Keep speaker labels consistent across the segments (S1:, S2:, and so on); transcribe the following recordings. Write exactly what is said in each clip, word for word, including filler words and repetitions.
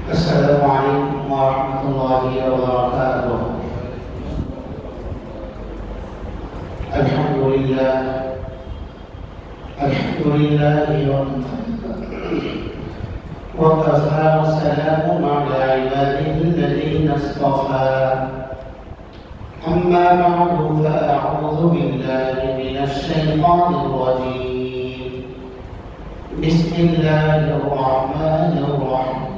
S1: Assalamualaikum warahmatullahi wabarakatuh. Alhamdulillah, Alhamdulillah wa kafa wa salamun ala ibadihi alladhina istafa. Amma ba'du, fa a'udzu billahi minasy syaithanir rajim. Bismillahirrahmanirrahim.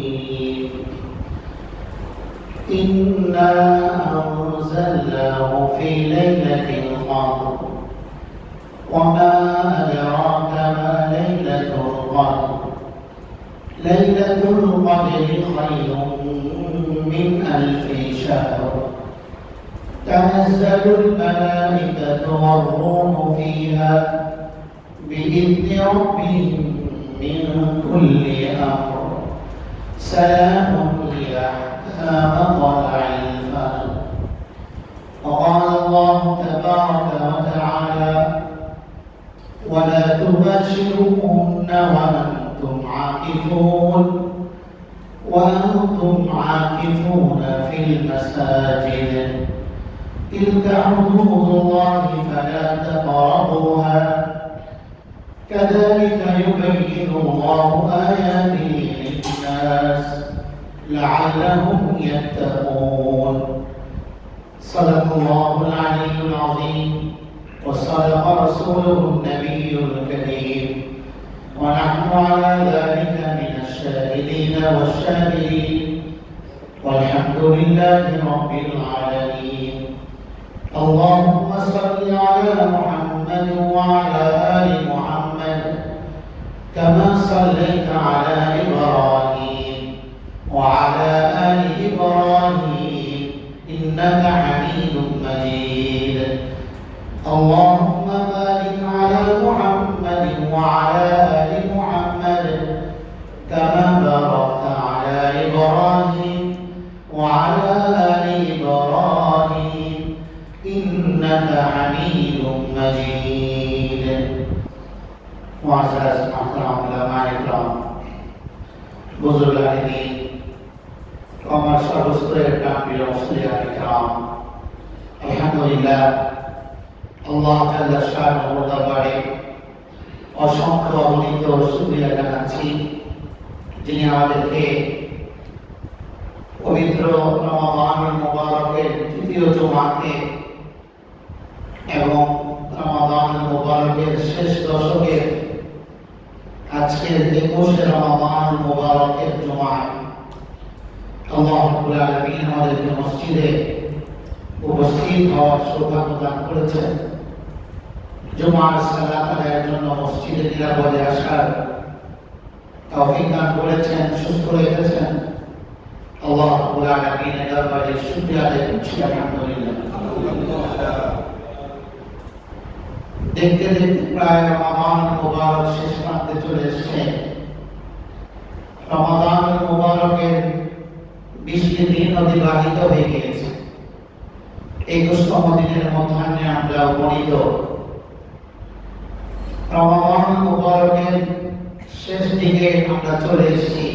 S1: Inna anzalnahu fi lailatul qadr wa ma adraka ma lailatul qadr. Lailatul qadri khairun min alfi shahr. Tanazzalul malaikatu war-ruhu fiha bi'izni rabbihim min kulli amr. Salamun hiya hatta matla'il fajr. Qala Allah tabaraka wa ta'ala wa la tubashiruhunna wa antum 'akifun wa antum 'akifuna fil masajid. Tilka hududullahi fala taqrabuha. Kadzalika yubayyinu Allahu ayatihi للناس لعلهم يتقون. صدق الله العلي العظيم وصدق رسوله النبي الكريم ونحن على ذلك من الشاهدين والشاهدين والحمد لله رب العالمين. اللهم صل على محمد وعلى آل محمد كما صليت على إبراهيم وعلى آل إبراهيم إنك حميد مجيد. اللهم بارك على محمد وعلى آل محمد كما باركت على إبراهيم وعلى آل إبراهيم إنك حميد مجيد. معزز محترم علماء کرام، بزرگان دین، আমার সর্বস্তরের প্রাণপ্রিয় মুসলিয়ান کرام, আলহামদুলিল্লাহ আল্লাহ তাআলা শাআনুহু দরবারে অসংখ্য অগণিত শুকরিয়া জানাচ্ছি, যিনি আমাদেরকে পবিত্র রমাদানুল মুবারকের তৃতীয় জুমাতে এবং রমাদানুল মুবারকের শেষ দশকের আজকের একুশে রমাদানুল মুবারকের জুমায় আল্লাহ রাব্বুল আলামিন আমাদেরকে মসজিদে উপস্থিত হওয়ার সৌভাগ্য দান করেছেন। জুমার সালাত আদায়ের জন্য মসজিদে নিরাপদে আসার তৌফিক দান করেছেন, সুস্থ রেখেছেন। আল্লাহ রাব্বুল আলামিনের দরবারে শুকরিয়া আদায় করছি, আলহামদুলিল্লাহ। দেখতে দেখতে প্রায় রমাদান মুবারক শেষ প্রান্তে চলে এসেছে। রমাদান মুবারকের বিশটি দিন অতিবাহিত হয়ে গিয়েছে। একুশতম দিনের মধ্যাহ্নে আমরা উপনীত। রমাদান মুবারকের শেষ দিকে আমরা চলে এসেছি।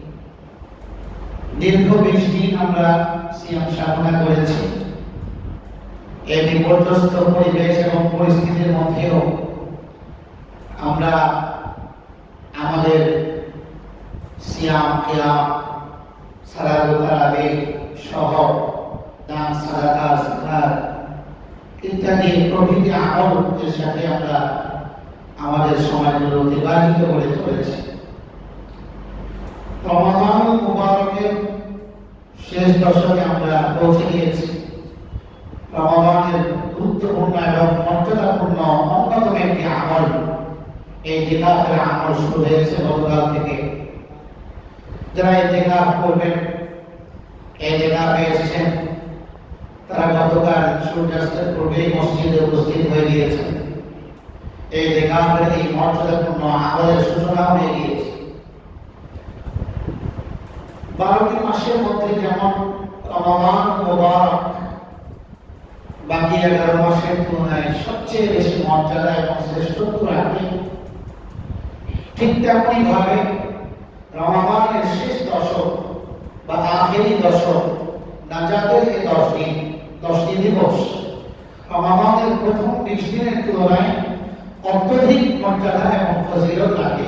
S1: দীর্ঘ বিশ দিন আমরা সিয়াম সাধনা করেছি। এই বিপর্যস্ত পরিবেশ এবং পরিস্থিতির মধ্যেও আমরা আমাদের সিয়াম, কিয়াম, সালাতুল তারাবিহ সহ দান, সাদাকা, যাকাত ইত্যাদি প্রভৃতি আমলের সাথে আমরা আমাদের সময়গুলো অতিবাহিত করে চলেছি। রমাদান মুবারকের শেষ দশকে আমরা পৌঁছে গিয়েছি। রমাদানের গুরুত্বপূর্ণ এবং মর্যাদাপূর্ণ অন্যতম একটি আমল এই ইতিকাফের আমল শুরু হয়েছে গতকাল থেকে। যারা ইতিকাফ করবেন, ইতিকাফে এসেছেন, তারা গতকাল সূর্যাস্তের পূর্বেই মসজিদে উপস্থিত হয়ে গিয়েছেন। এই ইতিকাফের এই মর্যাদাপূর্ণ আমলের সূচনা হয়ে গিয়েছে। বারোটি মাসের মধ্যে যেমন রমাদান মুবারক বাকি এগারো মাসের তুলনায় সবচেয়ে বেশি মর্যাদা এবং শ্রেষ্ঠত্ব রাখে, ঠিক তেমনি ভাবে রমাদানের শেষ দশক আখেরি দশক, নাজাতের এই দশ দিন, দশটি দিবস রমাদানের প্রথম বিশ দিনের তুলনায় অত্যধিক মর্যাদা এবং ফজিলত রাখে।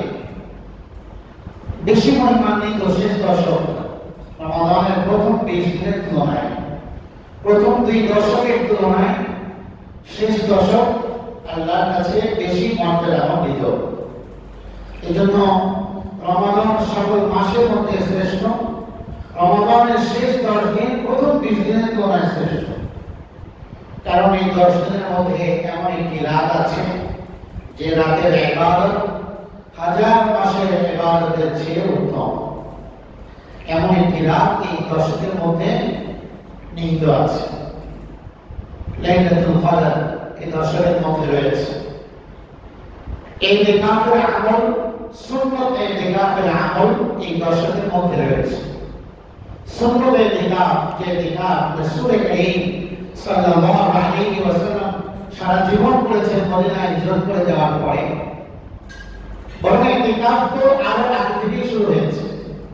S1: বেশি মহিমান্বিত শেষ দশক রমাদানের প্রথম বিশ দিনের তুলনায়, প্রথম দুই দশকের তুলনায় শেষ দশক আল্লাহর কাছে বেশি মর্যাদান্বিত। এজন্য রমাদান সকল মাসের মধ্যে শ্রেষ্ঠ, রমাদানের শেষ দশ দিন প্রথম বিশ দিনের তুলনায় শ্রেষ্ঠ। কারণ এই দশ দিনের মধ্যে এমন একটি রাত আছে যে রাতের ইবাদত হাজার মাসের ইবাদতের চেয়ে উত্তম। এমন একটি রাত এই দশকের মধ্যে নিহিত আছে। লাইলাতুল কদর এই দশকের মধ্যে রয়েছে। এই ইতিকাফের আমল, সুন্নত ইতিকাফের আমল এই দশকের মধ্যে রয়েছে। সুন্নত ইতিকাফ, যে ইতিকাফ রাসূল করিম সাল্লাল্লাহু আলাইহি ওয়াসাল্লাম সারা জীবন করেছেন মদিনায় হিজরত করে যাওয়ার পরে, বরং ইতিকাফ তো আরো আগে থেকেই শুরু হয়েছে।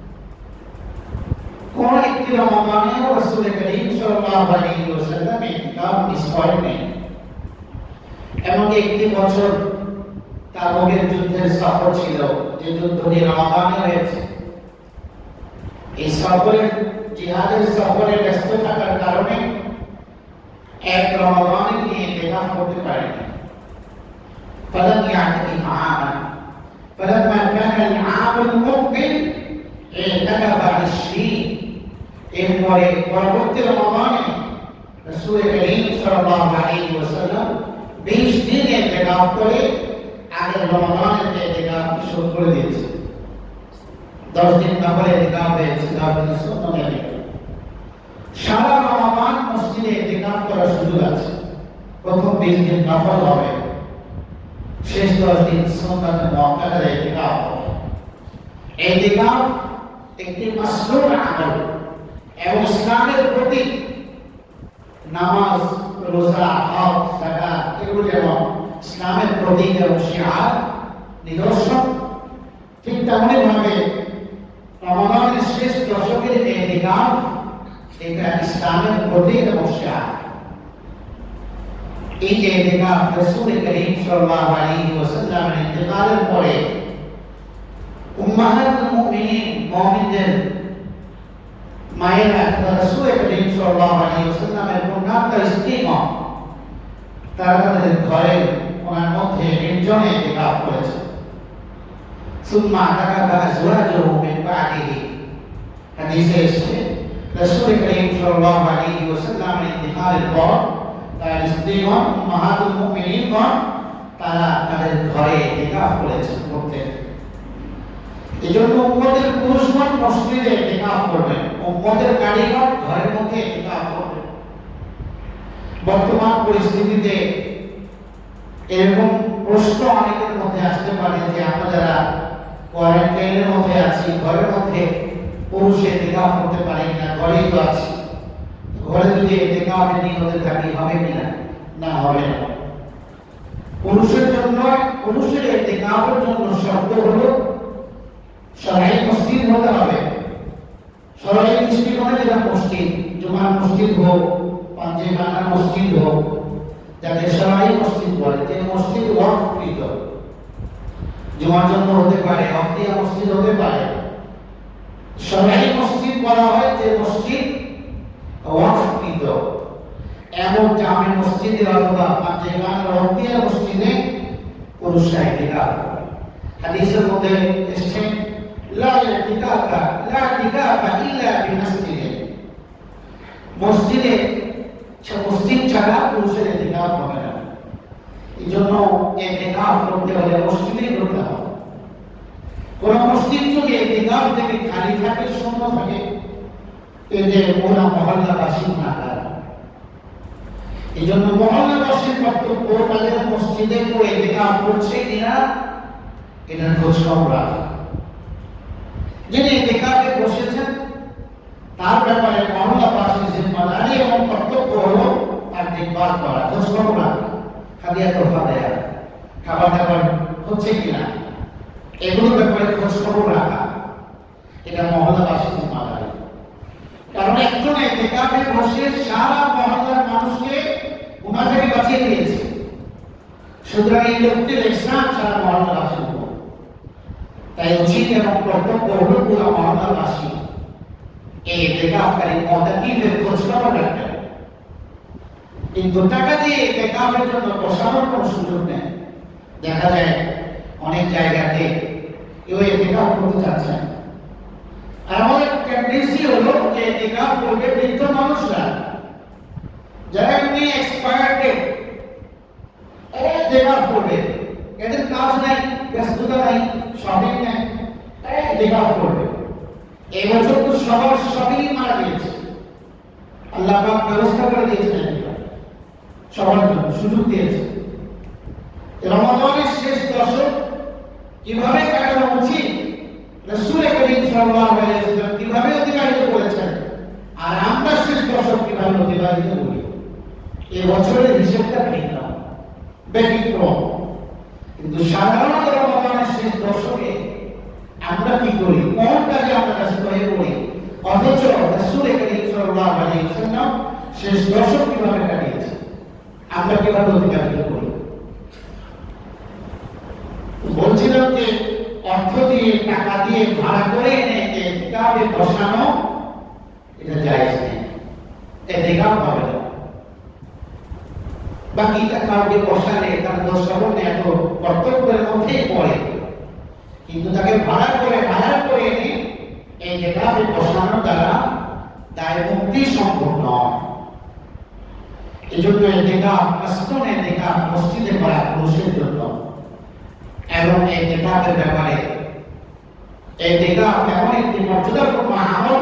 S1: কোন একটি রমাদানে রাসূল করিম সাল্লাল্লাহু আলাইহি ওয়াসাল্লাম ইতিকাফ মিস করেননি। এমনকি একটি বছর তাবুকের যুদ্ধের সফর ছিল, যে যুদ্ধটি রমাদানে হয়েছে। এই সফরের, জিহাদের সফরে ব্যস্ত থাকার কারণে এক রমাদানে নিয়ে ইতিকাফ করতে পারেনি। فلم يعتكف عاما فلما كان العام المقبل اعتكف عشرين এরপরে পরবর্তী রমাদানে রাসূল করিম সাল্লাল্লাহু আলাইহি ওয়াসাল্লাম বিশ দিন ইতিকাফ করে আগের রমাদানের ইতিকাফ শুরু করে দিয়েছে। দশ দিন নফল ইতিকাফ হয়েছে, দশ দিন সুন্নত ইতিকাফ। সারা রমাদান মসজিদে ইতিকাফ করার সুযোগ আছে। প্রথম বিশ দিন নফল হবে, শেষ দশ দিন সুন্নত মুআক্কাদা ইতিকাফ হবে। ইতিকাফ একটি মাসনুন আমল এবং ইসলামের প্রতীক। নামাজ, রোজা, হজ, যাকাত এগুলো যেমন ইসলামের প্রতীক এবং শিআর, নিদর্শন, ঠিক তেমনি ভাবে রমাদানের শেষ দশকের ইতিকাফ এটা ইসলামের প্রতীক এবং শিআর। এই ইতিকাফ রাসূল করিম সাল্লাল্লাহু আলাইহি ওয়াসাল্লামের ইন্তেকালের পরে উম্মাহাতুল মুমিনিন, মুমিনদের মায়েরা রাসূল করিম সাল্লাল্লাহু আলাইহি ওয়াসাল্লামের পূর্ণাঙ্গ স্ত্রীগণ তারা তাদের ঘরে ওনার মধ্যে নির্জনে ইতিকাফ করেছে। সুম্মা তাকাবা আজওয়াজুহু মিন বা'দিহি, হাদিসে এসেছে রাসূল করিম সাল্লাল্লাহু আলাইহি ওয়াসাল্লামের ইন্তেকালের পর তার স্ত্রীগণ, উম্মাহাতুল মুমিনিনগণ তারা তাদের ঘরে ইতিকাফ করেছেন প্রত্যেক। এজন্য উম্মতের পুরুষগণ মসজিদে ইতিকাফ করবেন, উম্মতের নারীগণ ঘরের মধ্যে ইতিকাফ করবেন। বর্তমান পরিস্থিতিতে এরকম প্রশ্ন অনেকের মধ্যে আসতে পারে যে আমরা যারা কোয়ারেন্টাইনের মধ্যে আছি, ঘরের মধ্যে পুরুষে ইতিকাফ করতে পারি না, ঘরেই তো আছি, ঘরে যদি ইতিকাফে নিয়তে থাকি হবে কিনা? না, হবে না। পুরুষের জন্য, পুরুষের ইতিকাফের জন্য শর্ত হলো শরঈ মসজিদ হতে হবে। শরঈ দৃষ্টিকোণে যেটা মসজিদ, জুমার মসজিদ হোক, পাঞ্জেখানার মসজিদ হোক, যাকে শরঈ মসজিদ বলে, যে মসজিদ ওয়াকফকৃত, জুমার জন্য হতে পারে, অক্তিয়া মসজিদ হতে পারে। শরঈ মসজিদ বলা হয় যে মসজিদ ওয়াকফকৃত। এমন জামে মসজিদে অথবা পাঞ্জেখানার অক্তিয়া মসজিদে পুরুষরা ইতিকাফ করে। হাদিসের মধ্যে এসেছে লা ইতিকাফা লা ইতিকাফা ইল্লা বিমাসজিদে, মসজিদে মসজিদ ছাড়া পুরুষের ইতিকাফ হবে না। এই জন্য ইতিকাফ করতে হলে মসজিদেই করতে হবে। কোন মসজিদ যদি ইতিকাফ থেকে খালি থাকে, শূন্য থাকে, এদের পুরা মহল্লাবাসী না করে। এই জন্য মহল্লাবাসীর কর্তব্য তাদের মসজিদে কেউ ইতিকাফ করছে কিনা এটার খোঁজ খবর রাখা। যিনি ইতিকাফে বসেছেন তার ব্যাপারে মহল্লাবাসীর জিম্মাদারি এবং কর্তব্য হলো তার দেখভাল করা, খোঁজ খবর রাখা, হাদিয়া তোফা দেয়া, খাবার দাবার হচ্ছে কিনা এগুলোর ব্যাপারে খোঁজ খবর রাখা, এটা মহল্লাবাসীর জিম্মাদারি। একজন ইতিকাফে বসে সারা মহল্লার মানুষকে গুনাহ থেকে বাঁচিয়ে দিয়েছে। সুতরাং এই লোকটির ইহসান সারা মহল্লাবাসীর উপর। তাই উচিত এবং কর্তব্য হল পুরো মহল্লাবাসী এই ইতিকাফকারী মুতাকিফের খোঁজ খবর রাখতে। কিন্তু টাকা দিয়ে ইতিকাফের জন্য বসানোর কোনো সুযোগ নেই। দেখা যায় অনেক জায়গাতে কেউ ইতিকাফ করতে চাচ্ছে। আর আমাদের টেন্ডেন্সি হলো যে ইতিকাফ করবে বৃদ্ধ মানুষরা, যারা এমনি এক্সপায়ার্ড, এরা ইতিকাফ করবে। এদের কাজ নাই, ব্যস্ততা নাই, শপিং নাই, এরা ইতিকাফ করবে। এই বছর তো সবার সবই মারা গিয়েছে, আল্লাহ পাক ব্যবস্থা করে দিয়েছেন, সবার জন্য সুযোগ দিয়েছে। রমাদানের শেষ দশক কিভাবে কাটানো উচিত রাসূল করিম সাল্লাল্লাহু আলাইহি ওয়াসাল্লাম কিভাবে অতিবাহিত করেছেন, আর আমরা শেষ দশক কিভাবে অতিবাহিত করি, এই বছরের হিসেবটা ভিন্ন, ব্যতিক্রম। কিন্তু সাধারণত রমাদানের শেষ দশকে আমরা কি করি, কোন কাজে আমরা ব্যস্ত হয়ে পড়ি, অথচ রাসূল করিম সাল্লাল্লাহু আলাইহি ওয়াসাল্লাম শেষ দশক কিভাবে কাটিয়েছেন, আমরা কিভাবে অতিবাহিত করি। বলছিলাম যে অর্থ দিয়ে, টাকা দিয়ে, ভাড়া করে এনে ইতিকাফে বসানো এটা জায়েজ নেই, ইতিকাফ হবে না। বাকি টাকাকে বসালে তার দোষ খবর নেই, এত কর্তব্যের মধ্যেই পড়ে। কিন্তু তাকে ভাড়া করে হায়ার করে এনে এই ইতিকাফে বসানোর দ্বারা দায় মুক্তি সম্ভব নয়। এই জন্য ইতিকাফ, আসল ইতিকাফ মসজিদে করা পুরুষের জন্য। এবং ইতিকাফের ব্যাপারে ইতিকাফ এমন একটি মর্যাদাপূর্ণ আমল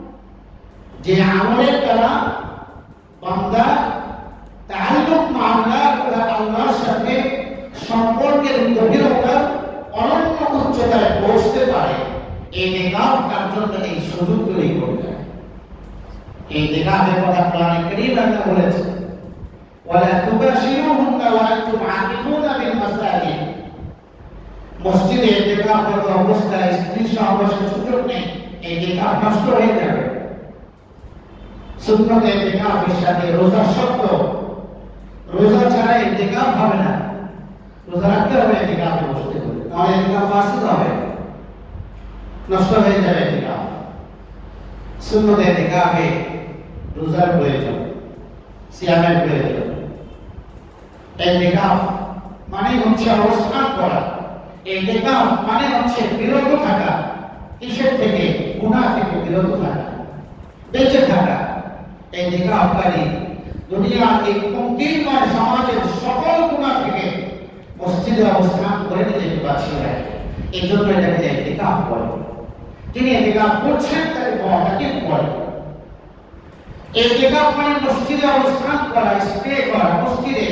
S1: যে আমলের দ্বারা বান্দা তাআল্লুক মা'আল্লাহ বা আল্লাহর সাথে সম্পর্কের গভীরতা অনন্য উচ্চতায় পৌঁছতে পারে। ইতিকাফ তার জন্য এই সুযোগ তৈরি করে দেয়। ইতিকাফের কথা কোরআনে কারীম আল্লাহ বলেছেন, ওয়ালা তুবাশিরুহুন্না ওয়া আনতুম আকিফুনা বিল মাসাজিদ। মসজিদে ইতিকাফরত অবস্থায় স্ত্রী সহবাসের সুযোগ নেই, ইতিকাফ নষ্ট হয়ে যাবে। সুন্নত ইতিকাফের সাথে রোজা শর্ত, রোজা ছাড়া ইতিকাফ হবে না, রোজা রাখতে হবে ইতিকাফে বসতে হলে, তাহলে ইতিকাফ ফাসিদ হবে, নষ্ট হয়ে যাবে ইতিকাফ। সুন্নত ইতিকাফে রোজার প্রয়োজন, সিয়ামের প্রয়োজন। ইতিকাফ মানে হচ্ছে অবস্থান করা, ইতিকাফ মানে হচ্ছে বিরত থাকা, কিসের থেকে? গুনাহ থেকে বিরত থাকা, বেঁচে থাকা। ইতিকাফকারী দুনিয়ার এই সংকীর্ণ সমাজের সকল গুনাহ থেকে মসজিদে অবস্থান করে নিজেকে বাঁচিয়ে রাখে। এই জন্য এটাকে ইতিকাফ বলে। যিনি ইতিকাফ করছেন তাকে বলাকে বলে। ইতিকাফ মানে মসজিদে অবস্থান করা, স্টে করা মসজিদে।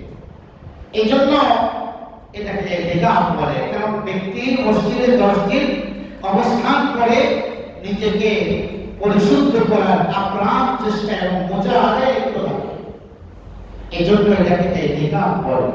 S1: এই জন্য এটাকে ইতিকাফ বলে। কারণ ব্যক্তি মসজিদে দশ দিন অবস্থান করে নিজেকে পরিশুদ্ধ করার আপ্রাণ চেষ্টা এবং মুজাহাদায় লিপ্ত থাকে। এই জন্য এটাকে ইতিকাফ বলে।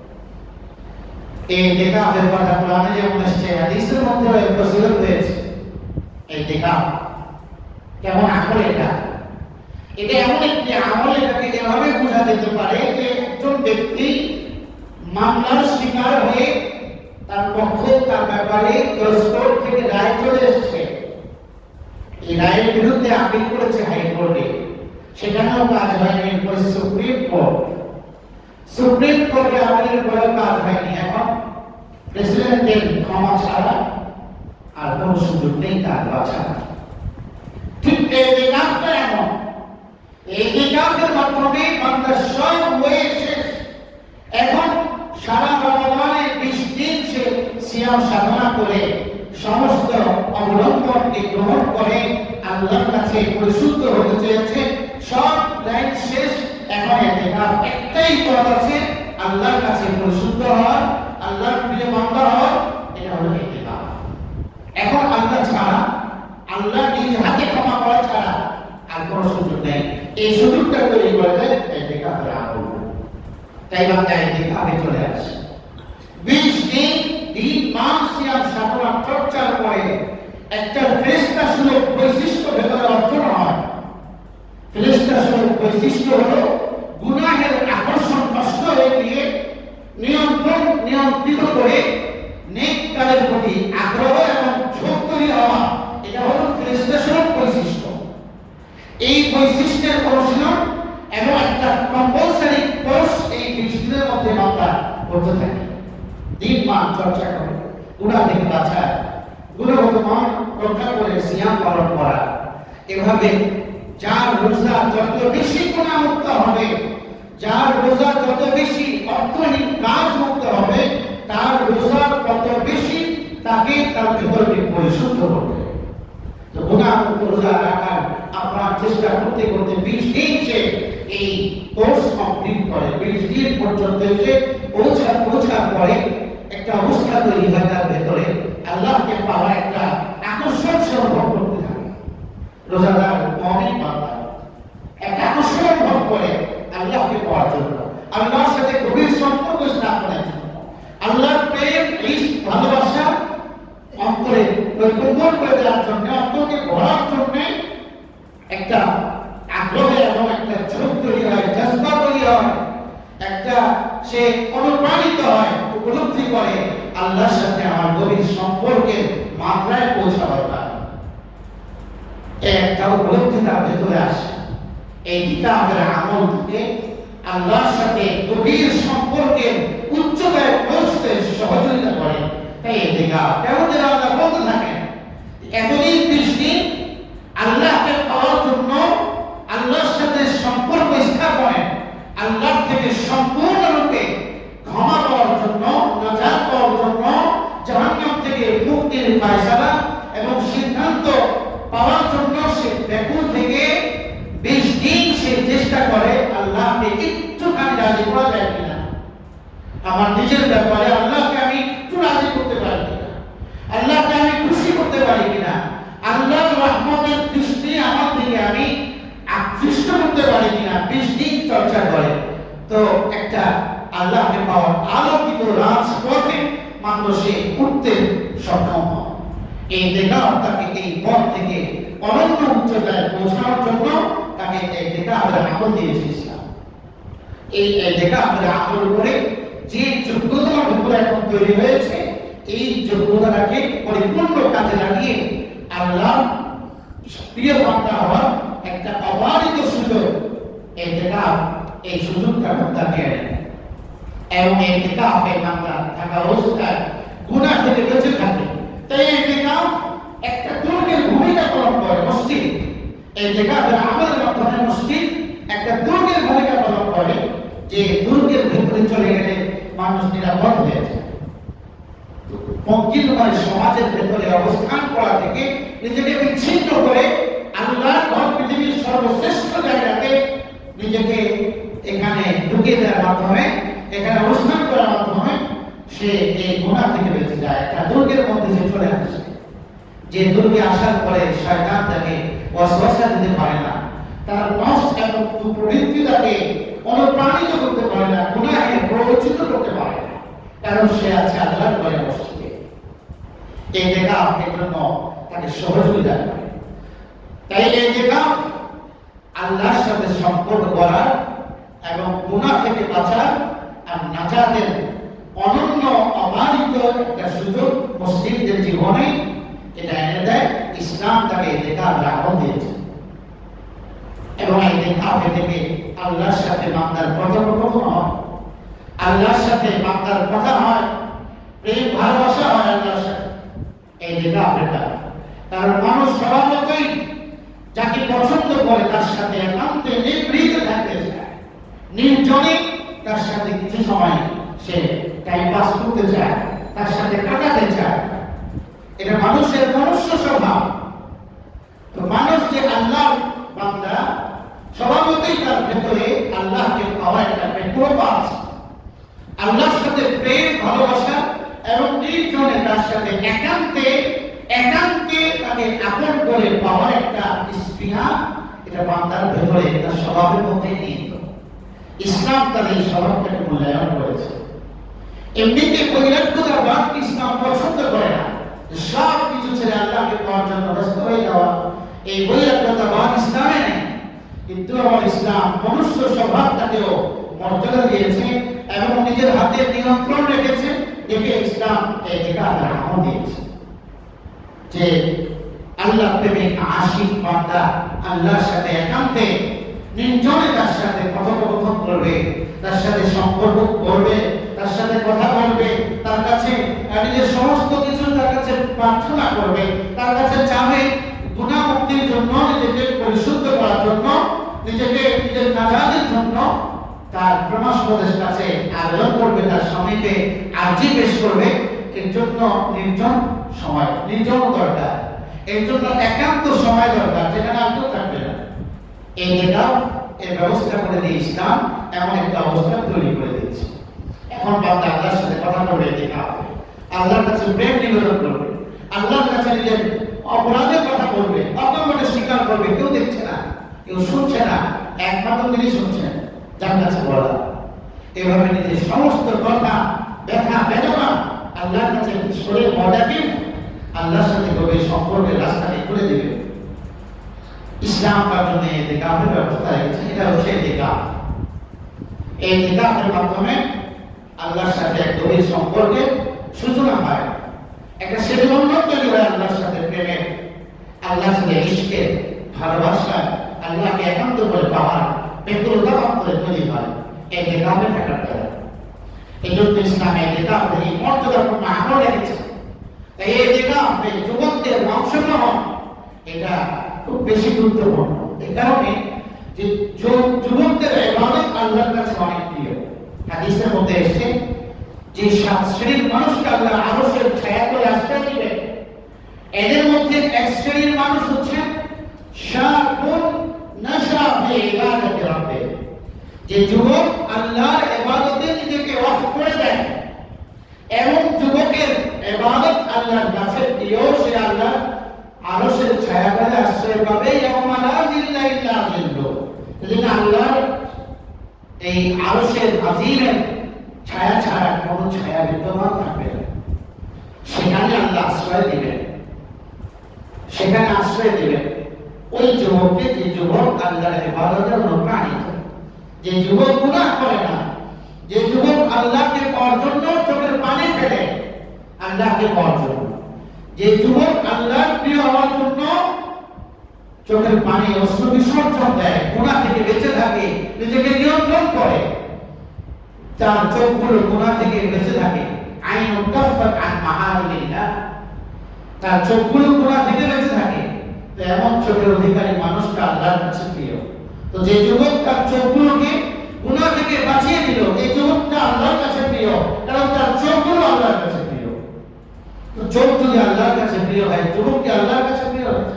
S1: এই ইতিকাফের কথা কোরআনে যেমন এসেছে, হাদিসের মধ্যে প্রচলিত হয়েছে। ইতিকাফ কেমন আমল? এটা এটা এমন একটি আমল, এটাকে এভাবে বোঝা যেতে পারে যে একজন ব্যক্তি মামলার শিকার হয়ে তার পক্ষে তার ব্যাপারে কোর্ট থেকে রায় চলে এসেছে, এই রায়ের বিরুদ্ধে আপিল করেছে হাইকোর্টে, সেখানেও কাজ হয়নি, এরপরে সুপ্রিম কোর্ট, সুপ্রিম কোর্টে আপিলের পরেও কাজ হয়নি। এখন প্রেসিডেন্টের ক্ষমা ছাড়া আর কোনো সুযোগ নেই কাজ বাঁচানো। ঠিক ইতিকাফটা এমন, ইতিকাফের মাধ্যমে বান্দা সব হয়ে শেষ। এখন সারা রমজানে বিশ দিন সে সিয়াম সাধনা করে সমস্ত অবলম্বনকে গ্রহণ করে আল্লাহর কাছে পরিশুদ্ধ হতে চেয়েছে, সব লাইন শেষ। এখন ইতিকাফ একটাই পথ আছে, আল্লাহর কাছে পরিশুদ্ধ হওয়া, আল্লাহর প্রিয় বান্দা হওয়া, এটা হলো ইতিকাফ। এখন আল্লাহ ছাড়া, আল্লাহ নিজ হাতে ক্ষমা করা ছাড়া আর কোনো সুযোগ নেই। এই সুযোগটা তৈরি করে দেয় ইতিকাফের আমল। তাই বান্দা ইতিকাফে চলে আসে, বিশ দিন দিন মাস সিয়াম সাধনা চর্চার পরে একটা ফেরেশতা সুলভ বৈশিষ্ট্য ভেতরে অর্জন হয়। করতে থাকে, দিন মান চর্চা করে, গুনাহ থেকে বাঁচা, গুণগত মান রক্ষা করে সিয়াম পালন করা। এভাবে যার রোজা যত বেশি গুণামুক্ত হবে, যার রোজা যত বেশি অর্থহীন কাজ মুক্ত হবে, তার রোজা তত বেশি তাকে তার ভেতরকে পরিশুদ্ধ করবে। তো গুণামুক্ত রোজা রাখার আপনার চেষ্টা করতে করতে বিশ দিন সে এই কোর্স কমপ্লিট করে, বিশ দিন পর্যন্ত এসে পৌঁছা পৌঁছার পরে একটা অবস্থা তৈরি হয় তার ভেতরে, আল্লাহকে পাওয়ার একটা আকর্ষণ সে অনুভব করতে থাকে। রোজাদার মুমিন বান্দা একটা আকর্ষণ অনুভব করে আল্লাহকে পাওয়ার জন্য, আল্লাহর সাথে গভীর সম্পর্ক স্থাপনের জন্য, আল্লাহর প্রেম, ইশক, ভালোবাসা অন্তরে পরিপূর্ণ করে দেওয়ার জন্য, অন্তরকে ভরার জন্য একটা আগ্রহ এবং একটা ঝোঁক তৈরি হয়, জজবা তৈরি হয়, একটা সে অনুপ্রাণিত হয়, উপলব্ধি করে আল্লাহর সাথে আমার গভীর সম্পর্কের মাত্রায় পৌঁছা দরকার। একটা উপলব্ধি তার ভেতরে আসে। এই কিতাবের আমল থেকে আল্লাহর সাথে গভীর সম্পর্কের উচ্চতায় পৌঁছতে সহযোগিতা করে। তাই এদিকা কেমন যেন আল্লাহ বলতে থাকেন, এতদিন বিশ দিন আল্লাহকে পাওয়ার জন্য, আল্লাহর সাথে সম্পর্ক স্থাপনে, আল্লাহ থেকে সম্পূর্ণরূপে ক্ষমা পাওয়ার জন্য, নাজাত পাওয়ার জন্য, জাহান্নাম থেকে মুক্তির ফায়সালা এবং সিদ্ধান্ত পাওয়ার জন্য সে ব্যাকুল থেকে বিশ দিন সে চেষ্টা করে আল্লাহকে একটুখানি রাজি করা যায় কিনা, আমার নিজের ব্যাপারে আল্লাহকে আমি একটু রাজি করতে পারি কিনা, আল্লাহকে আমি খুশি করতে পারি কিনা, আল্লাহর রহমতের দৃষ্টি আমার দিকে আমি আকৃষ্ট করতে পারি কিনা, বিশ দিন চর্চা করে। তো একটা আল্লাহকে পাওয়ার আলোকিত রাজপথে মানুষ সে উঠতে সক্ষম হয়। এই দেখা তাকে এই পথ থেকে অনন্য উচ্চতায় পৌঁছানোর জন্য তাকে এই দেখা আমরা আমল দিয়েছি ইসলাম। এই দেখা আমরা আমল করে যে যোগ্যতা ভিতরে এখন তৈরি হয়েছে, এই যোগ্যতাটাকে পরিপূর্ণ কাজে লাগিয়ে আল্লাহ প্রিয় বান্দা হওয়ার একটা অবারিত সুযোগ এই দেখা, এই সুযোগটা তাকে এবং এই দেখা এই বান্দা থাকা অবস্থায় গুনাহ থেকে বেঁচে থাকে। তাই এই দেখা একটা দুর্গের ভূমিকা পালন করে। মসজিদ এই দেখা আমাদের মাধ্যমে মসজিদ একটা দুর্গের ভূমিকা পালন করে, যে দুর্গের ভেতরে চলে গেলে মানুষ নিরাপদ হয়ে যায়। পঙ্কিলময় সমাজের ভেতরে অবস্থান করা থেকে নিজেকে বিচ্ছিন্ন করে আল্লাহর ঘর, পৃথিবীর সর্বশ্রেষ্ঠ জায়গাতে নিজেকে এখানে ঢুকিয়ে দেওয়ার মাধ্যমে, এখানে অবস্থান করার মাধ্যমে সে এই গুনাহ থেকে বেঁচে যায়। একটা দুর্গের মধ্যে সে চলে আসে, যে দুর্গে আসার পরে শয়তান তাকে ওয়াসওয়াসা দিতে পারে না, তার নফস এবং কুপ্রবৃত্তি তাকে অনুপ্রাণিত করতে পারে না, গুনাহে প্ররোচিত করতে পারে না, কারণ সে আছে আল্লাহর ঘরে মসজিদে। এই দেখা আপনার জন্য তাকে সহযোগিতা করে। তাই এই দেখা আল্লাহর সাথে সম্পর্ক করার এবং গুনাহ থেকে বাঁচার আর নাজাতের অনন্য অবারিত একটা সুযোগ মুসলিমদের জীবনে এটা এনে দেয়। ইসলাম তাকে দেখা আমল দিয়েছে এবং এই দেখা থেকে আল্লাহর সাথে বান্দার কথোপকথন হয়, আল্লাহর সাথে বান্দার কথা হয়, প্রেম ভালোবাসা হয় আল্লাহর সাথে। এই দেখা আপনার কারণ মানুষ স্বভাবতই যাকে পছন্দ করে তার সাথে একান্তে নিবৃত থাকতে চায়, নির্জনে তার সাথে কিছু সময় সে টাইম পাস করতে চায়, তার সাথে কাটাতে চায়। এটা মানুষের মনুষ্য স্বভাব। তো মানুষ যে আল্লাহ বান্দা, স্বভাবতই তার ভেতরে আল্লাহকে পাওয়ার একটা প্রেম আছে, আল্লাহর সাথে প্রেম ভালোবাসা এবং নির্জনে তার সাথে একান্তে একান্তে তাকে আপন করে পাওয়ার একটা স্পৃহা, এটা বান্দার ভেতরে তার স্বভাবের মধ্যে নিহিত। ইসলাম তার এই স্বভাবটাকে মূল্যায়ন করেছে। এমনিতে বৈরাগ্যতার বাদ ইসলাম পছন্দ করে না, সব কিছু ছেড়ে আল্লাহকে পাওয়ার জন্য ব্যস্ত হয়ে যাওয়া, এই বৈরাগ্যতা বাদ ইসলামে নেই। কিন্তু আমার ইসলাম মনুষ্য স্বভাবটাকেও মর্যাদা দিয়েছে এবং নিজের হাতে নিয়ন্ত্রণ রেখেছে। দেখে ইসলাম এই যেটা আমল দিয়েছে যে আল্লাহ প্রেমিক আশিক বান্দা আল্লাহর সাথে একান্তে নির্জনে তার সাথে কথোপকথন করবে, তার সাথে সম্পর্ক করবে, তার সাথে কথা বলবে, তার কাছে নিজের সমস্ত কিছু তার কাছে প্রার্থনা করবে, তার কাছে চাবে গুনাহ মুক্তির জন্য, নিজেকে পরিশুদ্ধ করার জন্য, নিজেকে নিজের নাজাতের জন্য তার প্রমাসপদের কাছে আবেদন করবে, তার স্বামীকে আর্জি পেশ করবে। এর জন্য নির্জন সময়, নির্জন দরকার, এর জন্য একান্ত সময় দরকার, যেখানে আর কেউ থাকবে না। এই যেটা এর ব্যবস্থা করে দিয়ে ইসলাম এমন একটা অবস্থা তৈরি করে দিয়েছে। এখন বান্দা আল্লাহর সাথে কথা বলবে, দেখা হবে, আল্লাহর কাছে প্রেম নিবেদন করবে, আল্লাহর কাছে নিজের অপরাধের কথা বলবে, অপরাধের স্বীকার করবে। কেউ দেখছে না, কেউ শুনছে না, একমাত্র তিনি শুনছেন, যার কাছে বলা। এভাবে নিজের সমস্ত কথা, ব্যথা, বেদনা আল্লাহর কাছে সরে মজাকে আল্লাহর সাথে গভীর সম্পর্কের রাস্তাটি খুলে দেবে। ইসলাম তার জন্য ইতিকাফের ব্যবস্থা রেখেছে। এটা হচ্ছে ইতিকাফ। এই ইতিকাফের মাধ্যমে আল্লাহর সাথে এক গভীর সম্পর্কের সূচনা হয়, একটা সেতুবন্ধন তৈরি হয় আল্লাহর সাথে প্রেমের, আল্লাহর সাথে ইশকের, ভালোবাসা, আল্লাহকে একান্ত করে পাওয়ার ব্যক্তিগত অন্তরে তৈরি হয় এই ইতিকাফে থাকার দ্বারা। এই জন্য ইসলাম এই ইতিকাফের এই মর্যাদাপূর্ণ আমল রেখেছে। তাই এই ইতিকাফ এই যুবকদের অংশগ্রহণ এটা খুব বেশি গুরুত্বপূর্ণ। এই কারণে যে যুবকদের ইবাদত আল্লাহর কাছে অনেক প্রিয়। হাদিসের মধ্যে এসেছে যে সাত শ্রেণীর মানুষকে আল্লাহ আরশের ছায়া তলে আশ্রয় দিবেন, এদের মধ্যে এক শ্রেণীর মানুষ হচ্ছে শাবুন নাশা ফি ইবাদাতি রাব্বিহ, যে যুবক আল্লাহর ইবাদতে নিজেকে ওয়াকফ করে দেয়। এমন যুবকের ইবাদত আল্লাহর কাছে প্রিয়, সে আল্লাহ আরশের ছায়া তলে আশ্রয় পাবে। ইয়াউমা লা জিল্লা ইল্লা জিল্লু, যেদিন আল্লাহর এই আরশের আজিমের ছায়া ছাড়া কোনো ছায়া বিদ্যমান থাকবে না, সেখানে আল্লাহ আশ্রয় দিবেন, সেখানে আশ্রয় দিবেন ওই যুবককে, যে যুবক আল্লাহর ইবাদতের অনুপ্রাণিত, যে যুবক গুনাহ করে না, যে যুবক আল্লাহকে পাওয়ার জন্য চোখের পানি ফেলে আল্লাহকে পাওয়ার জন্য, যে যুবক আল্লাহর প্রিয় হওয়ার জন্য চোখের পানি অশ্রু বিসর্জন দেয়, গুনাহ থেকে বেঁচে থাকে, নিজেকে নিয়ন্ত্রণ করে, তার চোখগুলো গুনাহ থেকে বেঁচে থাকে। আইন কাফফাত আন মাহারিমিল্লাহ, তার চোখগুলো গুনাহ থেকে বেঁচে থাকে। তো এমন চোখের অধিকারী মানুষটা আল্লাহর কাছে প্রিয়। তো যে যুবক তার চোখগুলোকে গুনাহ থেকে বাঁচিয়ে দিল, এই যুবকটা আল্লাহর কাছে প্রিয়, কারণ তার চোখগুলো আল্লাহর কাছে প্রিয়। তো চোখ যদি আল্লাহর কাছে প্রিয় হয়, যুবক কি আল্লাহর কাছে প্রিয় হচ্ছে?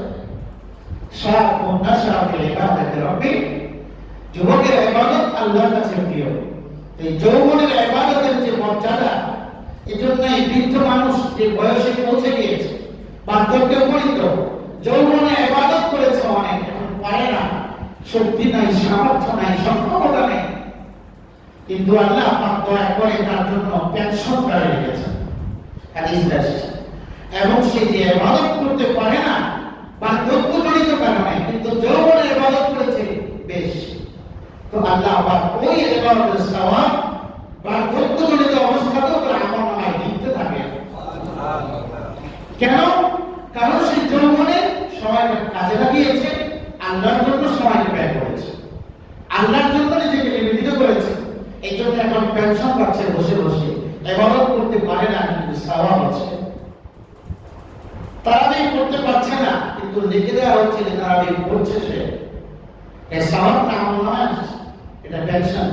S1: শাবুন নাশা ফি ইবাদাতি রাব্বিহ, যুবকের ইবাদত আল্লাহর কাছে প্রিয়। এই যৌবনের ইবাদতের যে মর্যাদা, এজন্য এই বৃদ্ধ মানুষ যে বয়সে পৌঁছে গিয়েছে, বার্ধক্যে উপনীত, যৌবনে ইবাদত করেছে অনেক, এখন পারে না, শক্তি নাই, সামর্থ্য নাই, সক্ষমতা নেই, কিন্তু আল্লাহ পাক দয়া করে তার জন্য পেনশন করে রেখেছেন, হাদিসে এসেছে। এবং সে যে ইবাদত করতে পারে না বার্ধক্যজনিত কারণে, কিন্তু যৌবনে ইবাদত করেছে বেশ, তো আল্লাহ আবার ওই ইবাদতের সওয়াব বার্ধক্যজনিত অবস্থাতেও তার আমলনামায় লিখতে থাকে। কেন? কারণ সে যৌবনে সময়কে কাজে লাগিয়েছে, আল্লাহর জন্য সময়কে ব্যয় করেছে, আল্লাহর জন্য নিজেকে নিবেদিত করেছে। এই জন্য এখন পেনশন পাচ্ছে বসে বসে, ইবাদত করতে পারে না, কিন্তু সওয়াব আছে। তারাবিহ করতে পারছে না, কিন্তু লিখে দেওয়া হচ্ছে যে তারাবিহ করছে সে, এই সওয়াবটা আমলনামায় আসছে, এটা পেনশন।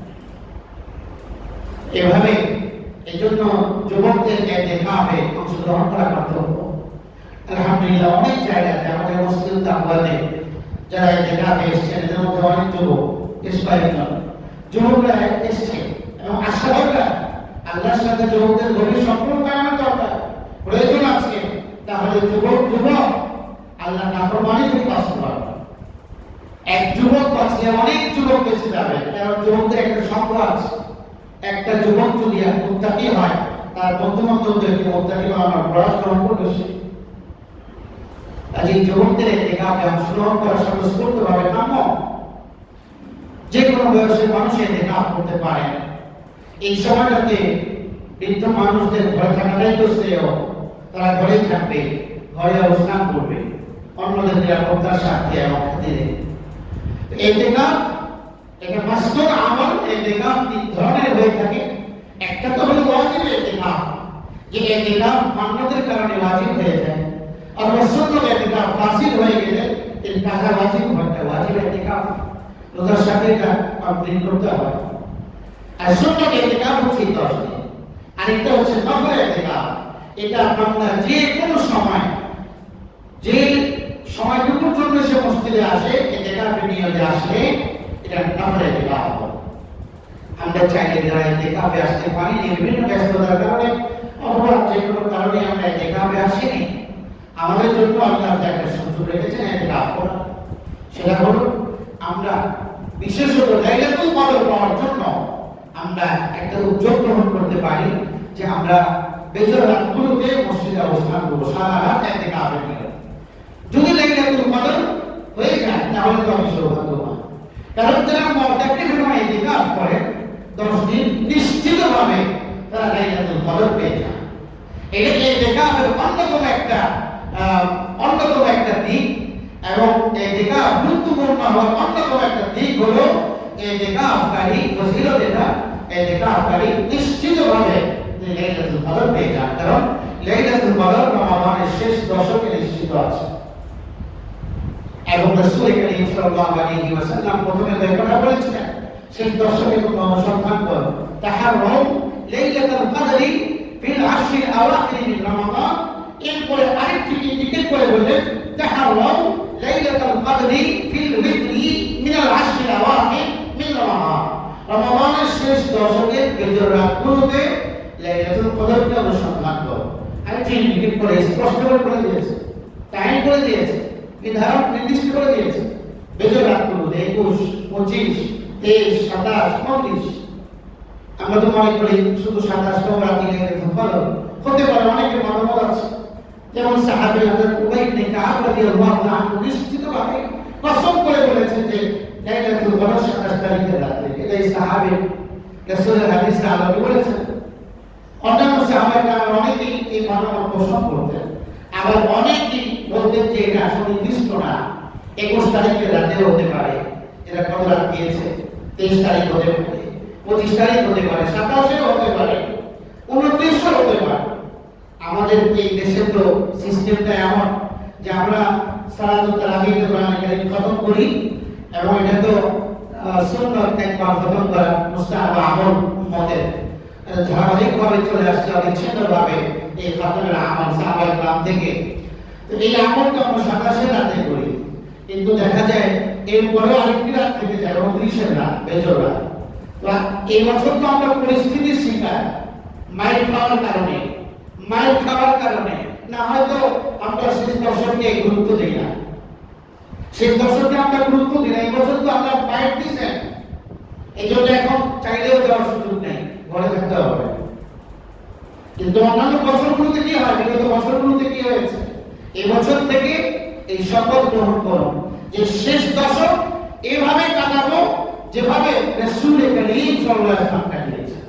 S1: এভাবে এই জন্য যুবকদের ইতিকাফে অংশগ্রহণ করা কর্তব্য। আলহামদুলিল্লাহ অনেক জায়গাতে আমাদের মসজিদ দাওয়াতে যারা ইতিকাফে এসেছেন, এদের মধ্যে অনেক যুবক, বেশ কয়েকজন যুবকরা এসছে এবং আশা দরকার আল্লাহর সাথে যুবকদের গভীর সম্পর্ক কায়েমের দরকার, প্রয়োজন আছে। তাহলে যুবক যুবক আল্লাহ নাফরমানি থেকে বাঁচতে পারবে। এক যুবক বাঁচলে অনেক যুবক বেঁচে যাবে, কারণ যুবকদের একটা সম্পর্ক আছে। একটা যুবক যদি মুত্তাকি হয়, তার বন্ধু বান্ধবদেরকে মুত্তাকি বানানোর প্রয়াস গ্রহণ করবে সে। আজ এই যুবকদের ইতিকাফে অংশগ্রহণ করা স্বতঃস্ফূর্তভাবে কাম্য। যে কোনো বয়সের মানুষ ইতিকাফ করতে পারে। এই সময়টাতে বৃদ্ধ মানুষদের ঘরে থাকাটাই তো শ্রেয়, তারা ঘরেই থাকবে, ঘরে অবস্থান করবে, অন্যদের নিরাপত্তার স্বার্থে এবং খাতিরে। ইতিকাফ এটা মাসনুন আমল। ইতিকাফ তিন ধরনের হয়ে থাকে। একটা তো হলো ওয়াজিব ইতিকাফ, যে ইতিকাফ মান্নাতের কারণে ওয়াজিব হয়ে যায়, আর সুন্নত ইতিকাফ ফাসিল হয়ে গেলে এর কাজা ওয়াজিব হয় না। ওয়াজিব ইতিকাফ রোজার সাথে এটা কমপ্লিট করতে হয়। আর সুন্নত ইতিকাফ হচ্ছে দশ দিন, আরেকটা হচ্ছে নফল ইতিকাফ। এটা বান্দা যে কোনো সময়, যে সময়টুকুর জন্য সে মসজিদে আসে, ইতিকাফে নিয়তে আসলে এটা নফল ইতিকাফ হবে। আমরা চাইলে যারা ইতিকাফে আসতে পারি বিভিন্ন ব্যস্ততার কারণে অথবা যে কোনো কারণে আমরা ইতিকাফে আসিনি, আমাদের জন্য আল্লাহ একটা সুযোগ রেখেছেন ইতিকাফ করা। সেটা হলো আমরা বিশেষত লাইলাতুল কদর পাওয়ার জন্য আমরা একটা উদ্যোগ গ্রহণ করতে পারি যে আমরা বেজর রাতগুলোতে মসজিদে অবস্থান করবো সারা রাত ইতিকাফে নিয়ে। যদি লাইলাতুল কদর হয়ে যায় তাহলে তো আমি সৌভাগ্যবান, কারণ যারা মুতাকিফ হয়ে ইতিকাফ করে দশ দিন নিশ্চিতভাবে তারা লাইলাতুল কদর পেয়ে যায়। এটা ইতিকাফের অন্যতম একটা অন্যতম একটা দিক, এবং ইতিকাফ গুরুত্বপূর্ণ হওয়ার অন্যতম একটা দিক হলো ইতিকাফকারী ফজিলত। এটা ইতিকাফকারী নিশ্চিতভাবে লাইলাতুল কদর পেয়ে যায়, কারণ লাইলাতুল কদর রমাদানের শেষ দশকে নিশ্চিত আছে। এবং রাসূল করিম সাল্লাল্লাহু আলাইহি ওয়াসাল্লাম প্রথমে যে কথা বলেছিলেন শেষ দশকে তোমরা অনুসন্ধান করো, তাহাররু লাইলাতুল কদরি ফিল আশরিল আওয়াখির মিন রমাদান। এরপরে আরেকটি ইন্ডিকেট করে বললেন তাহাররু লাইলাতুল কদরি ফিল উইতরি মিনাল আশরিল আওয়াখির মিন রমাদান। রমাদানের শেষ দশকের বিজয় রাতগুলোতে লাইলাতুল কদরকে অনুসন্ধান করো। আরেকটি ইন্ডিকেট করে স্পষ্ট করে দিয়েছে, টাইম করে দিয়েছে, নির্ধারণ নির্দিষ্ট করে দিয়েছে। বিজয় রাতগুলোতে একুশ, পঁচিশ, তেইশ, সাতাশ, উনত্রিশ। আমরা তো মনে করি শুধু সাতাশটাও রাতে লাইলাতুল কদর হতে পারে, অনেকের মতামত আছে। যেমন সাহাবী হযরত উবাই ইবনে কাব রাদিয়াল্লাহু আনহু নিশ্চিতভাবে কসম করে বলেছেন যে লাইলাতুল কদর সাতাশ তারিখের রাতে। এটাই সাহাবী রাসূলের হাদিসে আল্লাহ বলেছেন। অন্যান্য সাহাবারা অনেকেই এই মতামত পোষণ করতেন, আবার অনেকেই বলতেন যে এটা আসলে নির্দিষ্ট না, একুশ তারিখের রাতে হতে পারে, এটা কত রাত দিয়েছে, তেইশ তারিখ হতে পারে, পঁচিশ তারিখ হতে পারে, সাতাশে হতে পারে, উনত্রিশে হতে পারে। আমাদের এই দেশে তো সিস্টেমটা এমন যে আমরা সালাতুত তারাবিহকে কোরআন কারীম খতম করি, এবং এটা তো সুন্নাত একবার খতম করা মুস্তাহাব আমল উম্মতের ধারাবাহিকভাবে চলে আসছে অবিচ্ছিন্নভাবে এই খতমের আমল সাহাবায়ে কেরাম থেকে। তো এই আমলটা আমরা সাতাশে রাতে করি, কিন্তু দেখা যায় এরপরেও আরেকটি রাত থেকে যায় উনত্রিশের রাত, বেজর রাত। তো এই বছর তো আমরা পরিস্থিতির শিকার, মাইল খাওয়ার কারণে মাইল খাওয়ার কারণে না হয়তো আমরা শেষ দশকে গুরুত্ব দিই না, শেষ দশকে আমরা গুরুত্ব দিই না। এই বছর তো আমরা মাইল দিয়েছেন, এই জন্য এখন চাইলেও দেওয়ার সুযোগ নেই, ঘরে থাকতে হবে। কিন্তু অন্যান্য বছরগুলোতে কি হয়, বিগত বছরগুলোতে কি হয়েছে, এই বছর থেকে এই শপথ গ্রহণ করো যে শেষ দশক এভাবে কাটাবো যেভাবে রাসূল করিম সাল্লাল্লাহু আলাইহি ওয়াসাল্লাম কাটিয়েছেন।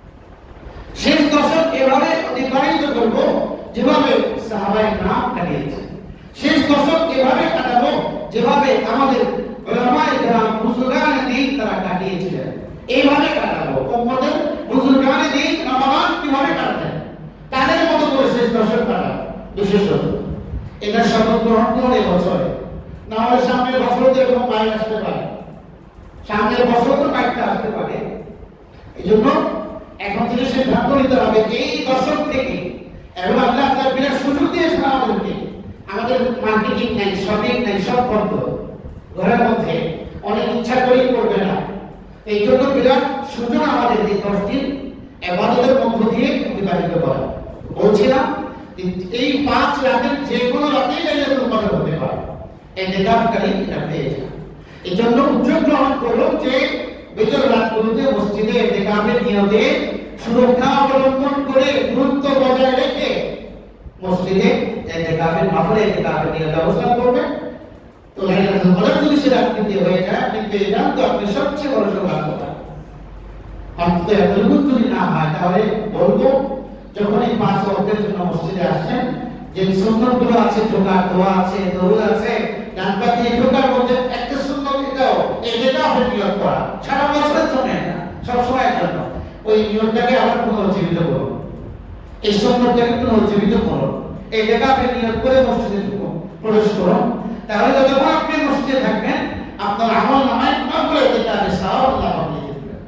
S1: শেষ দশক এভাবে অতিবাহিত করব যেভাবে সাহাবায়ে কেরাম কাটিয়েছেন। শেষ দশক এভাবে কাটাবো যেভাবে আমাদের উলামায়ে কেরাম বুজুর্গানে দ্বীন তারা কাটিয়েছিলেন, এইভাবে কাটাবো। উম্মতের বুজুর্গানে দ্বীন রমাদান কিভাবে কাটাতেন তাদের মতো করে শেষ দশক কাটাবো। বিশেষত এটা শপথ গ্রহণ করে বছরে, না হলে সামনের বছর তো এরকম মাইল আসতে পারে, সামনের বছর তো মাইলটা আসতে পারে। এই জন্য এখন থেকে সিদ্ধান্ত নিতে হবে এই দশক থেকে, এবং আল্লাহ তার বিরাট সুযোগ দিয়েছেন আমাদেরকে। আমাদের মার্কেটিং নাই, শপিং নাই, সব বন্ধ, ঘরের মধ্যে অনেক ইচ্ছা করেই করবে না। এই জন্য বিরাট সুযোগ আমাদের এই দশ দিন ইবাদতের মধ্য দিয়ে অতিবাহিত করা। বলছিলাম এই পাঁচ রাতের যে কোনো রাতেই লাইলাতুল কদর হতে পারে, ইতিকাফকারী এটা পেয়ে যায়। এই জন্য উদ্যোগ গ্রহণ করলো যে বিজয় রাতগুলোতে মসজিদে ইতিকাফের নিয়তে সুরক্ষা অবলম্বন করে গুরুত্ব বজায় রেখে মসজিদে ইতিকাফের নফল ইতিকাফের নিয়তে অবস্থান করবে। তো লাইলাতুল কদর যদি সে রাত্রিতে হয়ে যায়, আপনি পেয়ে যান, তো আপনি সবচেয়ে বড় সৌভাগ্যবান। অন্তত এতটুকু যদি না হয় তাহলে বলবো যখন এই পাঁচ ওয়াক্তের জন্য মসজিদে আসছেন, যে সুন্নতগুলো আছে, ঢোকার দোয়া আছে, দরুদ আছে, ডান পা দিয়ে ঢোকার মধ্যে একটা সুন্নত এটাও এটাও আপনি নিয়ত করা সারা বছরের জন্য, না সব সময়ের জন্য। ওই ওই নিয়তটাকে আবার পুনরুজ্জীবিত করো, এই সুন্নতটাকে পুনরুজ্জীবিত করো। এই জায়গা আপনি নিয়ত করে মসজিদে প্রবেশ করুন, তাহলে যতক্ষণ আপনি মসজিদে থাকবেন আপনার আমল নামায় সবগুলো এতেকাফের সওয়াব আল্লাহ আপনি দিবেন।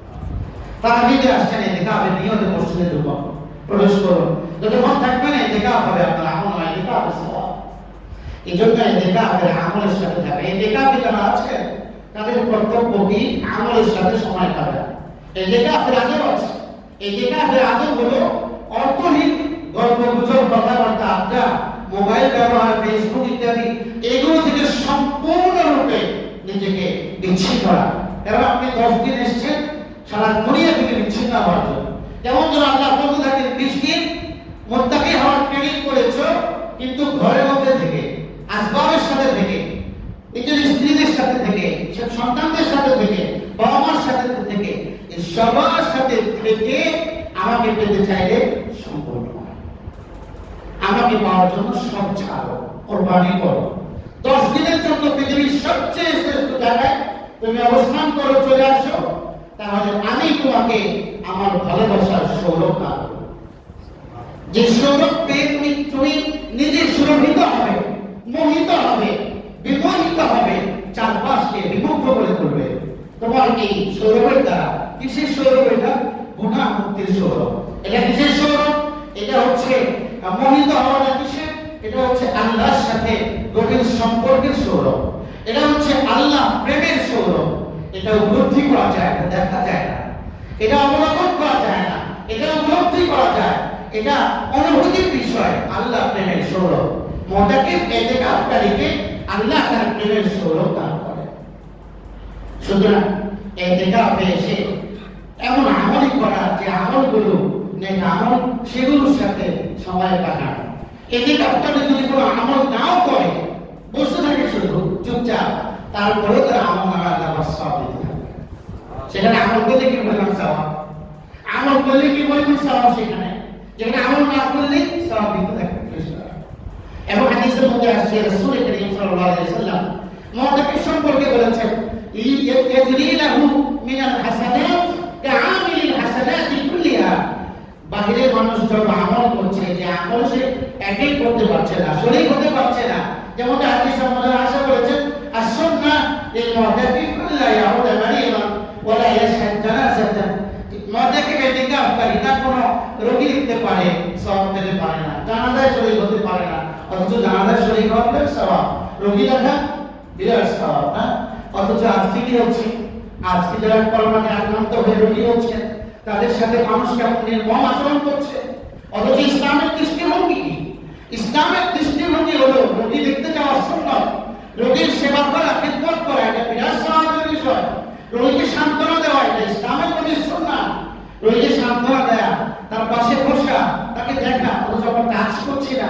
S1: তাহলে আসছেন এতেকাফের নিয়তে মসজিদে ঢুকুন, প্রবেশ করুন, যতক্ষণ থাকবেন এতেকাফ হবে আপনার আমল নামায় এতেকাফের সওয়াব। এই জন্য এতেকাফের আমলের সাথে থাকা, এতেকাফে যারা আছে তাদের কর্তব্য কি আমলের সাথে সময় কাটানো। এতেকাফের আদব আছে, এতেকাফের আদব হলো অর্থহীন গল্প গুজব কথাবার্তা আড্ডা মোবাইল ব্যবহার ফেসবুক ইত্যাদি এগুলো থেকে সম্পূর্ণরূপে নিজেকে বিচ্ছিন্ন করা। কারণ আপনি দশ দিন এসছেন সারা দুনিয়া থেকে বিচ্ছিন্ন হওয়ার জন্য। যেমন ধরো আল্লাহ পক্ষ থেকে বিশ দিন মুত্তাকি হওয়ার ট্রেনিং করেছ, কিন্তু ঘরের মধ্যে থেকে আসবাবের সাথে থেকে নিজের স্ত্রীদের সাথে থেকে সন্তানদের সাথে থেকে বাবা মার সাথে থেকে সবার সাথে থেকে আমাকে পেতে চাইলে সম্পূর্ণ আমাকে পাওয়ার জন্য সব ছাড়ো, কোরবানি করো। দশ দিনের জন্য পৃথিবীর সবচেয়ে শ্রেষ্ঠ জায়গায় তুমি অবস্থান করো, চলে আসো, তাহলে আমি তোমাকে আমার ভালোবাসার সৌরভ না করব, যে সৌরভ পেয়ে তুমি তুমি নিজে সুরভিত হবে, মোহিত হবে, বিমোহিত হবে, চারপাশকে বিমুগ্ধ করে তুলবে তোমার এই সৌরভের দ্বারা। কিসের সৌরভ? এটা গুনাহ মুক্তির সৌরভ। এটা কিসের সৌরভ? এটা হচ্ছে মোহিত হওয়াটা কিসের? এটা হচ্ছে আল্লাহর সাথে গভীর সম্পর্কের সৌরভ। এটা হচ্ছে আল্লাহ প্রেমের সৌরভ। এটা উপলব্ধি করা যায় না, দেখা যায় না, এটা অবলোকন করা যায় না, এটা উপলব্ধি করা যায়, এটা অনুভূতির বিষয়। আল্লাহ প্রেমের সৌরভ, মুতাকিব ইতিকাফকারীকে আল্লাহ তার প্রেমের সৌরভ দান করে। সুতরাং ইতিকাফে এসে এমন আমল করা, যে আমলগুলো নেক আমল, সেগুলোর সাথে সময় কাটানো। ইতিকাফটা যদি কোনো আমল নাও করে, বসে থাকে শুধু চুপচাপ, তারপরে তার আমল নামা আল্লাহ সওয়াব দিতে থাকবে। সেখানে আমল করলে কি পরিমাণ সওয়াব, আমল করলে কি পরিমাণ সওয়াব, সেখানে যেখানে আমল না করলে সওয়াব দিতে থাকবে। এবং হাদিসের মধ্যে আসছে রাসূল করিম সাল্লাল্লাহু আলাইহি ওয়াসাল্লাম মুতাকিব সম্পর্কে বলেছেন, ইয়াজরি লাহু মিনাল হাসানাত কাআমিলিল হাসানাতি কুল্লিহা। বাহিরের মানুষ যত আমল করছে, যে আমল সে একই করতে পারছে না, শরীক হতে পারছে না। যেমন হাদিসের মধ্যে আশা করেছেন, as-sunnah লিল মুতাকিব লা ইয়াউদ মারিদান ওয়া লা ইয়াশহাদ জানাজাতান। মুতাকিব ইতিকাফকারী না কোনো রোগী দেখতে পারে, সওয়াব পেতে পারে না, জানাজায় শরীক হতে পারে না, অথচ জানাজায় শরীক হওয়ার সওয়াব, রোগী দেখা বিরাট সওয়াব না। অথচ আজকে কি হচ্ছে, আজকে যারা করোনাতে আক্রান্ত হয়ে রোগী হচ্ছে, তাদের সাথে মানুষ কেমন নির্মম আচরণ করছে। অথচ ইসলামের দৃষ্টিভঙ্গি কি? ইসলামের দৃষ্টিভঙ্গি হলো রোগী দেখতে যাওয়া সুন্নাত, রোগীর সেবা করা, খিদমত করা, এটা বিরাট সওয়াবের বিষয়। রোগীকে সান্ত্বনা দেওয়া, এটা ইসলামের প্রতি সুন্নাত। রোগীকে সান্ত্বনা দেয়া, তার পাশে বসা, তাকে দেখা, অথচ আমরা কাজ করছি না।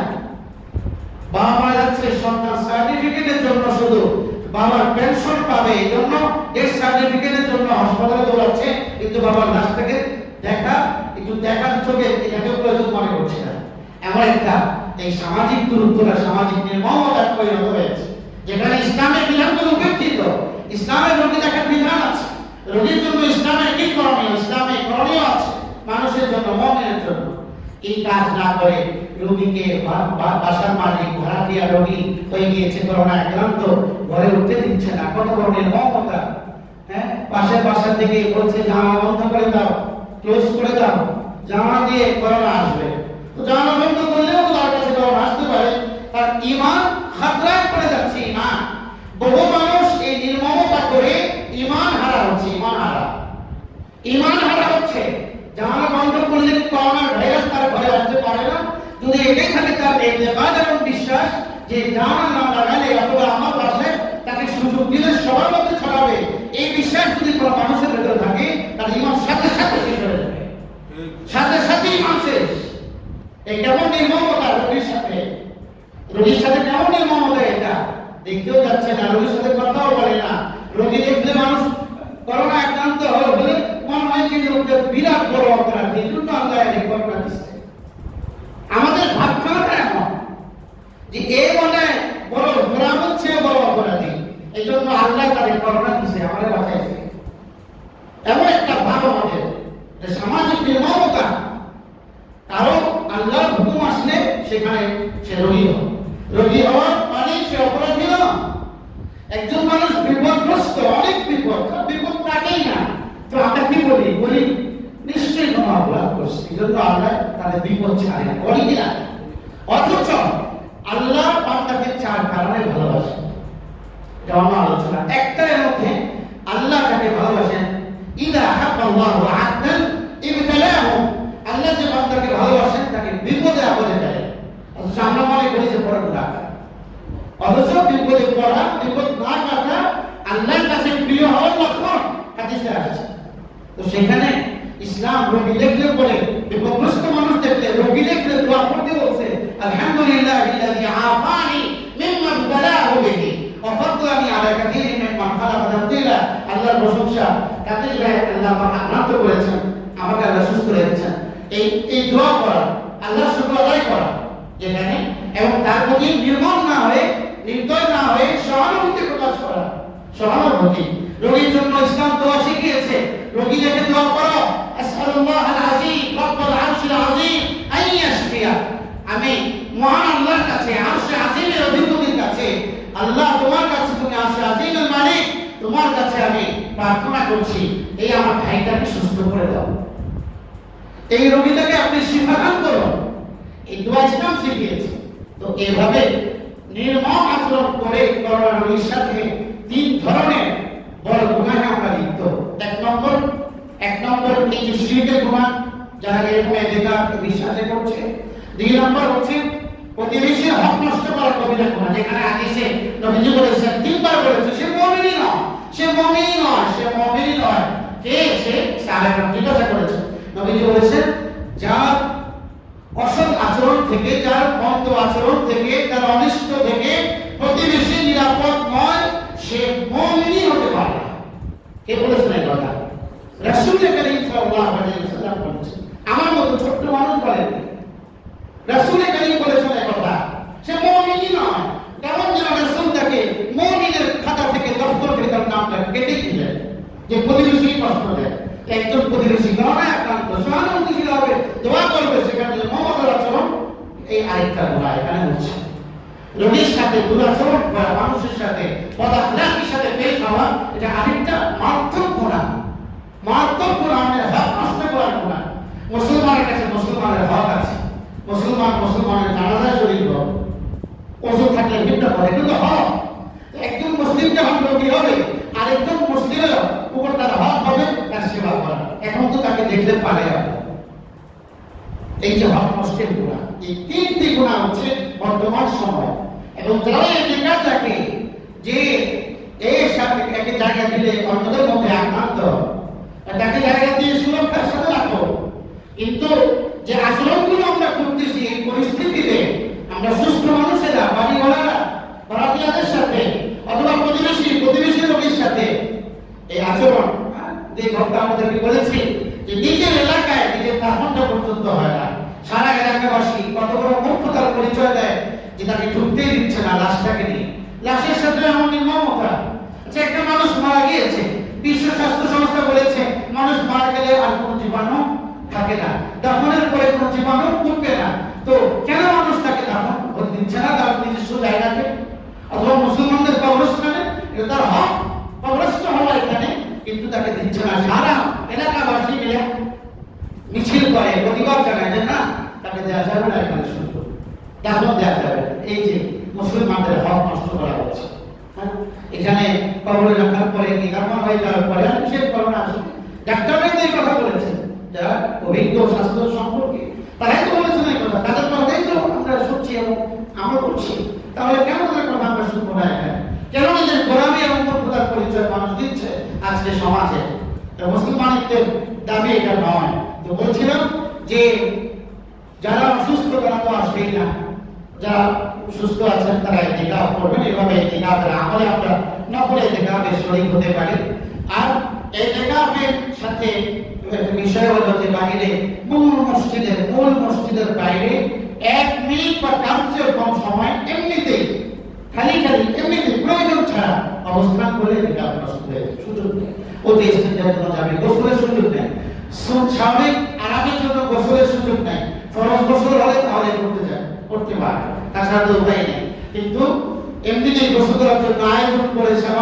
S1: বাবা মারা যাচ্ছে সন্তান সার্টিফিকেটের জন্য, শুধু বাবার পেনশন পাবে এই জন্য এই সার্টিফিকেটের জন্য হাসপাতালে দৌড়াচ্ছে, কিন্তু বাবার লাশ থেকে দেখা, একটু দেখার চোখে এটাকে প্রয়োজন মনে করছে না। এমন একটা এই সামাজিক দূরত্বটা, সামাজিক নির্মমতা পরিণত হয়েছে, যেখানে ইসলামের বিধানগুলো উপেক্ষিত। ইসলামের রোগী দেখার বিধান আছে, রোগীর জন্য ইসলামের কি করণীয়, ইসলামের করণীয় আছে মানুষের জন্য, মুমিনের জন্য। এই কাজ না করে রোগীকে বাসার মালিক ভাড়াটিয়া রোগী হয়ে গিয়েছে, করোনা আক্রান্ত, ঘরে উঠতে দিচ্ছে না, কত বড় নির্মমতা। হ্যাঁ, পাশের বাসা থেকে বলছে জানালা বন্ধ করে দাও, ক্লোজ করে দাও, জানালা দিয়ে করোনা আসবে। তো জানালা বন্ধ করলেও তার কাছে করোনা আসতে পারে, তার ঈমান খাতরায় পড়ে যাচ্ছে। ঈমান, বহু মানুষ এই নির্মমতা করে ঈমান হারা হচ্ছে, ঈমান হারা ঈমান হারা হচ্ছে। জানালা বন্ধ করলে করোনার ভাইরাস তার ঘরে আসতে পারে না, যদি এটাই থাকে তার ইতিকাদ এবং বিশ্বাস যে জানালা না লাগালে অথবা আমার পাশে তাকে সুযোগ দিলে সবার মধ্যে ছড়াবে, এই বিশ্বাস যদি কোনো মানুষের ভেতরে থাকে, তার ঈমান সাথে সাথে শেষ হয়ে যাবে, সাথে সাথে ঈমান শেষ। এই কেমন নির্মমতা রোগীর সাথে, রোগীর সাথে কেমন নির্মমতা, এটা দেখতেও যাচ্ছে না, রোগীর সাথে কথাও বলে না। রোগী দেখলে মানুষ করোনা আক্রান্ত হয়ে বলে মনে হয় যে লোকদের বিরাট বড় অপরাধী, এই জন্য আল্লাহ এই করোনা দিচ্ছে। আমাদের ভাবখানাটা এমন যে এ মানে বড় গোলাম হচ্ছে, বড় অপরাধী, এই জন্য আল্লাহ তাদের করোনা দিচ্ছে, আমাদের বাঁচাইছে। এমন একটা ভাব আমাদের, সমাজ একজন মানুষ বিপদগ্রস্ত, অনেক বিপদ, বিপদ তাকেই না, তো আমরা কি বলি বলি নিশ্চয়ই কোনো অপরাধ করছে, এই জন্য আল্লাহ তাদের বিপদ ছাড়ে না, বলি কিনা? অথচ আল্লাহ বান্দাকে চার কারণে ভালোবাসেন, এটা আমার আলোচনা। একটা এর মধ্যে আল্লাহ যাকে ভালোবাসেন, ইদা হাব্বাল্লাহু আবদান ইবতালাহু, আল্লাহ যে বান্দাকে ভালোবাসেন তাকে বিপদে আপদে ফেলেন। অথচ আমরা মনে করি যে বড় গুনাহ, অথচ বিপদে পড়া, বিপদ না কাটা আল্লাহর কাছে প্রিয় হওয়ার লক্ষণ হাদিসে আসছে। তো সেখানে ইসলাম রোগী দেখলে বলে, বিপদগ্রস্ত মানুষ দেখলে, রোগী দেখলে দোয়া করতে বলছে, আলহামদুলিল্লাহিল্লাযী আফানি মিম্মা ইবতালাহু বিহি ওয়া ফাদ্দালানি আলা কাসীরিন মিম্মান খালাকা তাফদীলা। আল্লাহর প্রশংসা, তাকে আল্লাহ আনাত করেছেন, আমাকে আল্লাহ সুস্থ রেখেছেন। এই এই দোয়া করা, আল্লাহর শুকর আদায় করা যেখানে, এবং তার প্রতি নির্মম না হয়ে, নির্দয় না হয়ে সহানুভূতি প্রকাশ করা। সহানুভূতি রোগীর জন্য ইসলাম দোয়া শিখিয়েছে, রোগী দেখে দোয়া করো, আসআলুল্লাহাল আযীম রব্বুল আরশিল আযীম আন ইয়াশফিয়া, আমি মহান আল্লাহর কাছে, আরশে আযীমের অধিপতির কাছে, আল্লাহ তোমার কাছে, তুমি আরশে আযীমের মালিক, তোমার কাছে আমি প্রার্থনা করছি, এই আমার ভাইটাকে সুস্থ করে দাও, এই রোগীটাকে আপনি শিফা দান করুন। এই দোয়া ইসলাম শিখিয়েছে। তো এইভাবে নির্মম আচরণ করে করোনা রোগীর সাথে তিন ধরনের বড় গুনাহে আমরা লিপ্ত। এক নম্বর এক নম্বর এই যে শিরকের গুনাহ, যারা এরকম এদিকা বিশ্বাসে করছে। দুই নম্বর হচ্ছে প্রতিবেশীর হক নষ্ট করা কবিরা গুনাহ, যেখানে হাদিসে নবীজি বলেছেন, তিনবার বলেছে, সে মুমিনই নয়, সে মুমিনই নয়, সে মুমিনই নয়। কে সে? সাহাবারা জিজ্ঞাসা করেছে, নবীজি বলেছেন, যার অসৎ আচরণ থেকে, যার মন্দ আচরণ থেকে, তার অনিষ্ট থেকে প্রতিবেশী নিরাপদ নয়, সে মুমিনই হতে পারে না। কে বলেছেন এই কথা? রাসূল করিম সাল্লাল্লাহু আলাইহি ওয়াসাল্লাম বলেছেন, আমার মতো ছোট্ট মানুষ বলেন, রাসূল করিম বলেছেন এই কথা, সে মুমিনই নয়। কারণ যেন রাসূল তাকে মুমিনের খাতা থেকে দফতর থেকে তার নামটা কেটে দিলেন, যে প্রতিবেশী কষ্ট দেয়। একজন প্রতিবেশী কারণে আক্রান্ত, সহানুভূতিশীল হবে, দোয়া করবে, সেখানে মমতার আচরণ, এই আরেকটা গুনাহ এখানে হচ্ছে। রোগীর সাথে দুরাচরণ করা, মানুষের সাথে বদআখলাকির সাথে পেশ হওয়া, এটা আরেকটা মারাত্মক গুনাহ, মারাত্মক গুনাহ, আমাদের হক নষ্ট করার গুনাহ। মুসলমানের কাছে মুসলমানের হক আছে, মুসলমান মুসলমানের জানাজায় শরীক হোক, ওষুধ থাকলে ভিড়টা করে, কিন্তু হক, একজন মুসলিম যখন রোগী হবে, আরেকজন মুসলিমের উপর তার হক হবে তার সেবা করা। এখন তো তাকে দেখলে পারে, এই যে হক নষ্টের গুনাহ, এই তিনটি গুনাহ হচ্ছে বর্তমান সময়। এবং যারা এই জায়গা থাকে যে এর সাথে একে জায়গা দিলে অন্যদের মধ্যে আক্রান্ত, তাকে জায়গা দিয়ে সুরক্ষার সাথে রাখো। কিন্তু যে আচরণগুলো আমরা করতেছি এই পরিস্থিতিতে, আমরা সুস্থ মানুষেরা, বাড়িওয়ালারা, ভাড়াটিয়াদের সাথে, অথবা প্রতিবেশী প্রতিবেশী রোগীর সাথে এই আচরণ, যে ঘটনা আমাদেরকে বলেছি, যে নিজের এলাকায় নিজের দাফনটা পর্যন্ত হয় না, সারা এলাকাবাসী কত বড় মূর্খতার পরিচয় দেয় যে তাকে ঢুকতেই দিচ্ছে না লাশটাকে নিয়ে। লাশের সাথে এমন নির্মমতা। আচ্ছা, একটা মানুষ মারা গিয়েছে, বিশ্ব স্বাস্থ্য সংস্থা বলেছে মানুষ মারা গেলে আর কোনো জীবাণু থাকে না, দাফনের পরে কোনো জীবাণু উঠবে না। তো কেন মানুষ তাকে দাফন দিচ্ছে না তার নিজস্ব জায়গাতে, অথবা মুসলমানদের কবরস্থানে? এটা তার হক, কবরস্থ হওয়া এখানে, কিন্তু তাকে দিচ্ছে না। সারা এলাকাবাসী মিলে মিছিল করে, প্রতিবাদ জানায় যে না, তাকে দেওয়া যাবে না, এখানে শুধু দাফন দেওয়া যাবে। এই যে মুসলমানদের হক নষ্ট করা হচ্ছে। এখানে কবরে রাখার পরে কি দাফন হয়ে যাওয়ার পরে আর নিষেধ করো না। ডাক্তাররাই তো এই কথা বলেছেন, যারা অভিজ্ঞ স্বাস্থ্য সম্পর্কে, তারাই তো বলেছেন এই কথা, তাদের কথাই তো আমরা শুনছি এবং আমরা করছি। তাহলে কেন তাদের কথা আমরা শুনবো না? এখানে কেন নিজের গোলামি এবং মূর্খতার পরিচয় মানুষ দিচ্ছে আজকে সমাজে? মুসলমানিত্বের দাবি এটা নয়। তো বলছিলাম যে যারা অসুস্থ তারা তো আসবেই না, যারা সুস্থ আছেন তারা ইতিকাফ করবেন। এভাবে ইতিকাফের আমলে আমরা নফল ইতিকাফে শরীক হতে পারি। আর ইতিকাফের সাথে বিষয় হলো যে বাইরে মূল মসজিদের মূল মসজিদের বাইরে এক মিনিট বা তার চেয়ে কম সময় এমনিতেই খালি খালি এমনিতে প্রয়োজন ছাড়া অবস্থান করে ইতিকাফ নষ্ট হয়ে সুযোগ নেই। ওতে ইস্তেঞ্জার জন্য যাবে, গোসলের সুযোগ নেই, স্বাভাবিক আরামের জন্য গোসলের সুযোগ নেই। ফরজ গোসল হলে তাহলে করতে যায় করতে পারে, তাছাড়া তো উপায় নেই। কিন্তু এমনিতেই গোসল করার জন্য আয়োজন করে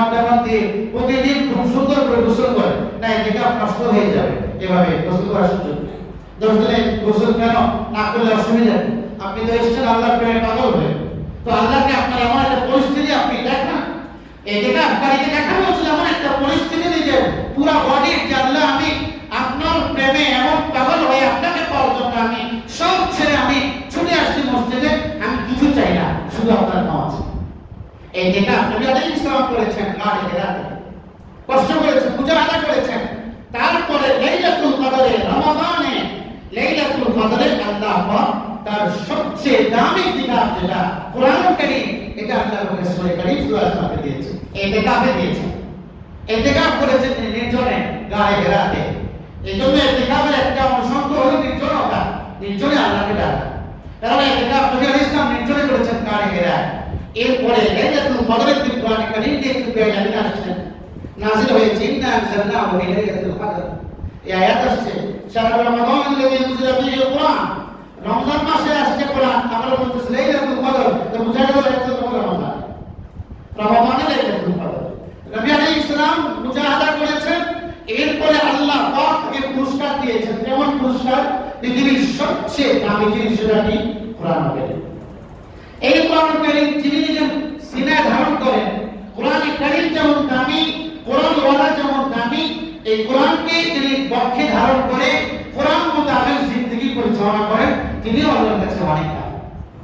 S1: নষ্ট হয়ে যাবে, এভাবে গোসল করার সুযোগ নেই। দশ দিনে গোসল কেন না করলে অসুবিধা নেই, আপনি তো এসছেন আল্লাহর প্রেমে পাগল হয়ে, তো আল্লাহকে আপনার এমন একটা পরিস্থিতি আপনি দেখান, এটাকে আপনাকে দেখানো হচ্ছে এমন একটা পরিস্থিতি যে পুরো বডি যে আল্লাহ আমি আপনার প্রেমে এমন পাগল হয়ে আপনাকে পাওয়ার জন্য আমি সব ছেড়ে আমি ছুটে আসছি মসজিদে, আমি কিছু চাই না, শুধু আপনার নামাজ। এই যেটা নবী আলাইহিস সালাম করেছেন, গাড়ি রাতে কষ্ট করেছেন, পূজা আদা করেছেন, তারপরে লাইলাতুল কদরে, রমাদানে লাইলাতুল কদরে আল্লাহ পাক তার সবচেয়ে দামি কিতাব যেটা কোরআন কারীম, এটা আল্লাহর রাসূল কারীম সাল্লাল্লাহু আলাইহি ওয়াসাল্লাম দিয়েছেন, ইতিকাফে দিয়েছেন। ইতিকাফ করেছেন নির্জনে গায়ে রাতে। এইজন্য ইতিকাফের একটা অনুষঙ্গ হলো নির্জনতা, নির্জনে আল্লাহকে ডাকা। কারণ ইতিকাফ নবী আলাইহিস সালাম নির্জনে করেছেন গায়ে রাতে। এরপরে লাইলাতুল কদরের দিন কোরআন কারীম দিয়ে একটু বেয়ানি আসছেন, নাযিল হয়েছে ইন্না আনজালনাহু ফি লাইলাতুল কদর। এই আয়াত আসছে শাহরুর রমাদান আল্লাযী উনজিলা ফীহিল কুরআন, রমজান মাসে আসছে কোরআন, আমরা বলতেছি লাইলাতুল কদর, তো বুঝা গেল লাইলাতুল কদর রমজান, রমাদানে লাইলাতুল কদর। নবী আলাইহিস সালাম মুজাহাদা করেছেন, এরপরে আল্লাহ পাক তাকে পুরস্কার দিয়েছেন। কেমন পুরস্কার? পৃথিবীর সবচেয়ে দামি জিনিস যেটা কি? কোরআন কারীম। এই কোরআন কারীম যিনি নিজের সিনায় ধারণ করেন, কোরআন কারীম যেমন দামি, কোরআন ওয়ালা যেমন দামি, এই কোরআনকে যিনি বক্ষে ধারণ করে কোরআন মোতাবেক জিন্দেগি পরিচালনা করেন, তিনিও আল্লাহর কাছে অনেক দামি।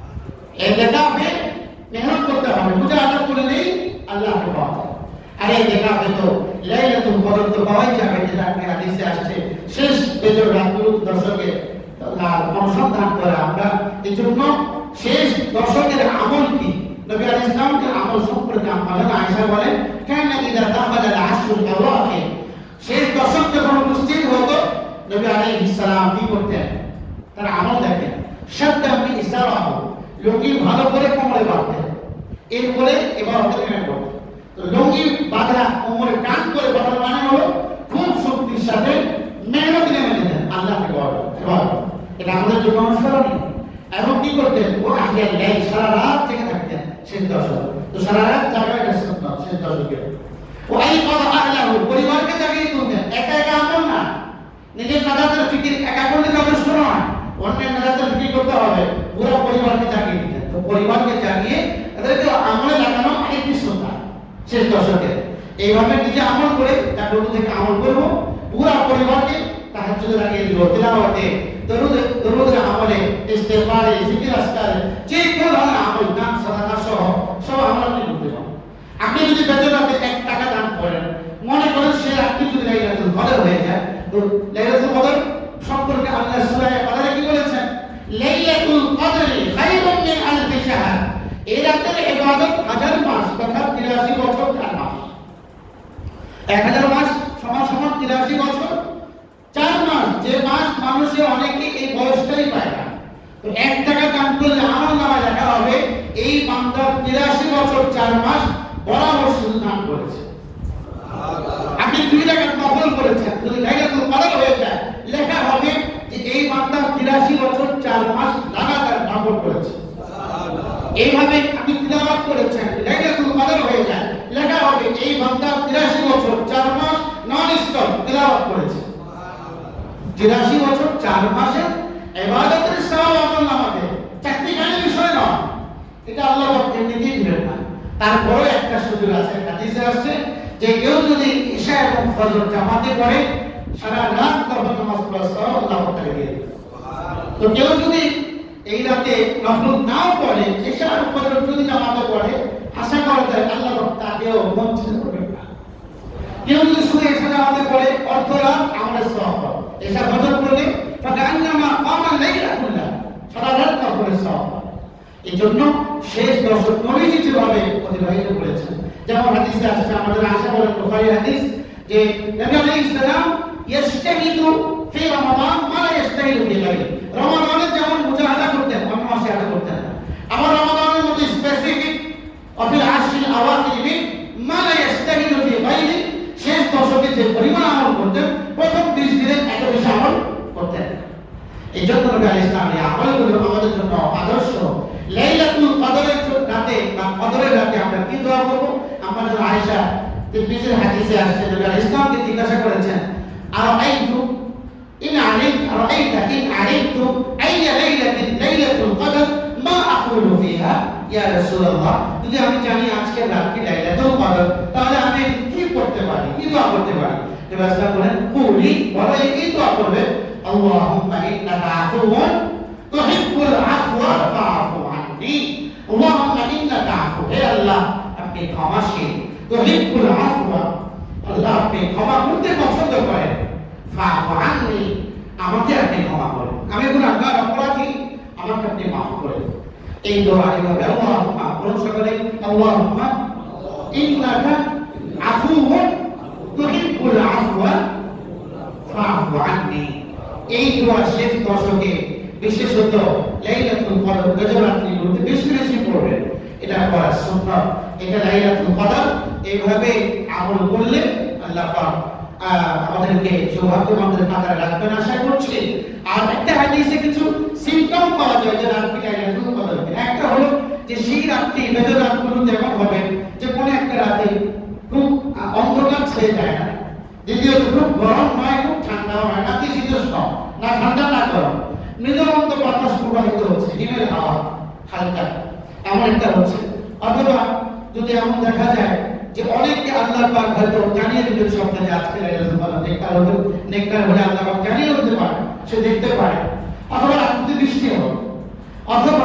S1: এই ইতিকাফে মেহনত করতে হবে, মুজাহাদা করে নেই আল্লাহকে পাওয়া যায়। আর এই ইতিকাফে তো লাইলাতুল কদর তো পাওয়াই যাবে, যেটা হাদিসে আসছে শেষ বেজর রাতগুলো দশকে আর অনুসন্ধান করে আমরা। এই জন্য শেষ দশকের আমল কি, নবী আলাইহিস সালামের আমল সম্পর্কে আমাদের আয়েশা বলেন কানা ইদা দাখালা আল-আশরুল আওয়াখির, শেষ দশক যখন উপস্থিত হতো নবী আলাইহিস সালাম কি করতেন? তার আমল দেখেন, শাদ্দা মিন ইসারাহু, লুঙ্গি ভালো করে কোমরে বাঁধতেন, এরপরে ইবাদত নেমে পড়তেন। তো লুঙ্গি বাঁধা কোমরে টান করে বাঁধার মানে হলো খুব শক্তির সাথে মেহনত নেমে নিতেন আল্লাহকে ইবাদত। এটা আমাদের জন্য অনুসরণীয়। এবং কি করতেন? ও আহিয়াল লাইল, সারা রাত জেগে থাকতেন শেষ দশক। তো সারা রাত জাগাটা সুন্নাত শেষ দশকে। ও আই কদ আহলাহু, পরিবারকে জাগিয়ে তুলতেন। একা একা আমল না, নিজের নাজাতের ফিকির একা করলে যথেষ্ট নয়, অন্যের নাজাতের ফিকির করতে হবে, পুরো পরিবারকে জাগিয়ে দিতেন। তো পরিবারকে জাগিয়ে তাদেরকে আমলে লাগানো আরেকটি সুন্নাত শেষ দশকে। এইভাবে নিজে আমল করে তার থেকে আমল করবো, পুরো পরিবারকে তাহাজ্জুদে লাগিয়ে দিব, তিলাওয়াতে, দরুদ দরুদের আমলে, ইস্তেগফারে, জিকির আজকারে, যে কোনো ধরনের আমল, দান সাদাকা সহ সব আমল আপনি করতে পারেন। আপনি যদি বেজরাতে এক টাকা দান করেন, মনে করেন সে আপনি যদি লাইলাতুল কদর হয়ে যায়, তো লাইলাতুল কদর সম্পর্কে আল্লাহ সূরা কদরে কি বলেছেন? লাইলাতুল কদরি খায়রুম মিন আলফি শাহর, এই রাতের ইবাদত হাজার মাস, তথা তিরাশি বছর চার মাস। এক হাজার মাস সমান সমান তিরাশি বছর চার মাস। যে মাস মানুষের অনেকে এই বয়সটাই পায় না, তো এক টাকা দান করলে আমার নামে লেখা হবে এই বান্দা তিরাশি বছর চার মাস বরাবর শুধু দান করেছে। আপনি দুই টাকা নফল করেছেন, যদি লাইলাতুল কদর হয়ে যায় লেখা হবে যে এই বান্দা তিরাশি বছর চার মাস লাগাতার নফল করেছে। এইভাবে আপনি তিলাওয়াত করেছেন, লাইলাতুল কদর হয়ে যায় লেখা হবে এই বান্দা তিরাশি বছর চার মাস নন স্টপ তিলাওয়াত করেছে। তিরাশি বছর চার মাসে ইবাদতের সওয়াব আমল নামাতে চাকরি গানের বিষয় নয়, এটা আল্লাহ এমনিতেই দিবেন না। তারপরে একটা সুযোগ আছে, হাদিসে আসছে যে কেউ যদি ইশা এবং ফজর জামাতে পড়ে সারা রাত নফল নামাজ পড়ার সওয়াব আল্লাহ তাকে দিয়ে দেবে। তো কেউ যদি এই রাতে নফল নাও পড়ে, ইশা এবং ফজর যদি জামাতে পড়ে, আশা করা যায় আল্লাহ তাকেও বঞ্চিত করবেন না। কেউ যদি শুধু ইশা জামাতে পড়ে অর্ধ রাত আমাদের সওয়াব পাবে, ইশা ফজর পড়লে ফাকান্নামা কামা লাইলা কুল্লা, সারা রাত নফলের সওয়াব পাবে। এই জন্য শেষ দশক নবীজি যেভাবে অতিবাহিত করেছেন, যেমন হাদিসে আসছে, আমাদের আশা বলেন বুখারী হাদিস, যে নবী আলাইহিস সালাম ইস্তাহিদু ফি রমাদান মা লা ইস্তাহিদু ফি গায়রি, রমাদানে যেমন মুজাহাদা করতেন অন্য মাসে আদা করতেন না। আবার রমাদানের মধ্যে স্পেসিফিক অফিল আশরিল আওয়াখির মা লা ইস্তাহিদু ফি গায়রি, শেষ দশকে যে পরিমাণ আমল করতেন প্রথম বিশ দিনে এত বেশি আমল করতেন। এই জন্য নবী আলাইহিস সালাম এই আমলগুলো আমাদের জন্য আদর্শ। লাইলাতুল কদরের রাতে বা কদরের রাতে আমরা কি দোয়া করব? আমাদের আয়েশা তিরমিজির হাদিসে আসছে, নবী আলাইহিস সালামকে জিজ্ঞাসা করেছেন আরাইতু ইন আলিমত আরাইতা ইন আলিমতু আইয়া লাইলাতিন লাইলাতুল কদর মা আকুলু ফিহা ইয়া রাসূলুল্লাহ, যদি আমি জানি আজকে রাত কি লাইলাতুল কদর, তাহলে আমি কি করতে পারি, কি দোয়া করতে পারি? রাসূল বলেন কুলি, বলে এই দোয়া করবে, আল্লাহুম্মা ইন্নাকা আফুউন তুহিব্বুল আফওয়া ফাআফু আননি। আল্লাহুম্মা ইন্নাকা আফু, হে আল্লাহ আপনি ক্ষমাশীল, তুহিব্বুল আফওয়া, আল্লাহ আপনি ক্ষমা করতে পছন্দ করেন, ফাআফু আননি, আমাকে আপনি ক্ষমা করেন, আমি গুনাহগার অপরাধী, আমাকে আপনি মাফ করেন। এই দোয়া এভাবে আল্লাহুম্মা বলুন সকলে, আল্লাহুম্মা ইন্নাকা আফুউন তুহিব্বুল আফওয়া ফাআফু আননি। এই দোয়া শেষ দশকে বিশেষত লাইলাতুল কদর গজব রাত্রিগুলোতে বেশি বেশি পড়বেন, এটা করা সুন্নাত। এটা লাইলাতুল কদর এইভাবে আমল করলে আল্লাহ পাক আমাদেরকে সৌভাগ্যবানদের কাতারে রাখবেন আশা করছি। আর একটা হাদিসে কিছু সিম্পটম পাওয়া যায় যে রাত্রি লাইলাতুল কদর, একটা হলো যে সেই রাত্রি গজব রাতগুলোতে এমন হবে যে কোনো একটা রাতে খুব অন্ধকার ছেয়ে যায় না, দ্বিতীয়ত খুব গরম নয়, খুব ঠান্ডাও নয়, না শীতোষ্ণ, না ঠান্ডা না গরম, নিরন্ত বাতাস প্রবাহিত হচ্ছে, হিমেল হাওয়া হালকা, এমন একটা হচ্ছে। অথবা যদি এমন দেখা যায় যে অনেককে আল্লাহ পাক হয়তো জানিয়ে দিবেন সপ্তাহে যে আজকে লাইলাতুল কদর, নেককার হলে নেককার হলে আল্লাহ পাক জানিয়ে দিতে পারে, সে দেখতে পারে। অথবা রাত্রিতে বৃষ্টি হবে, অথবা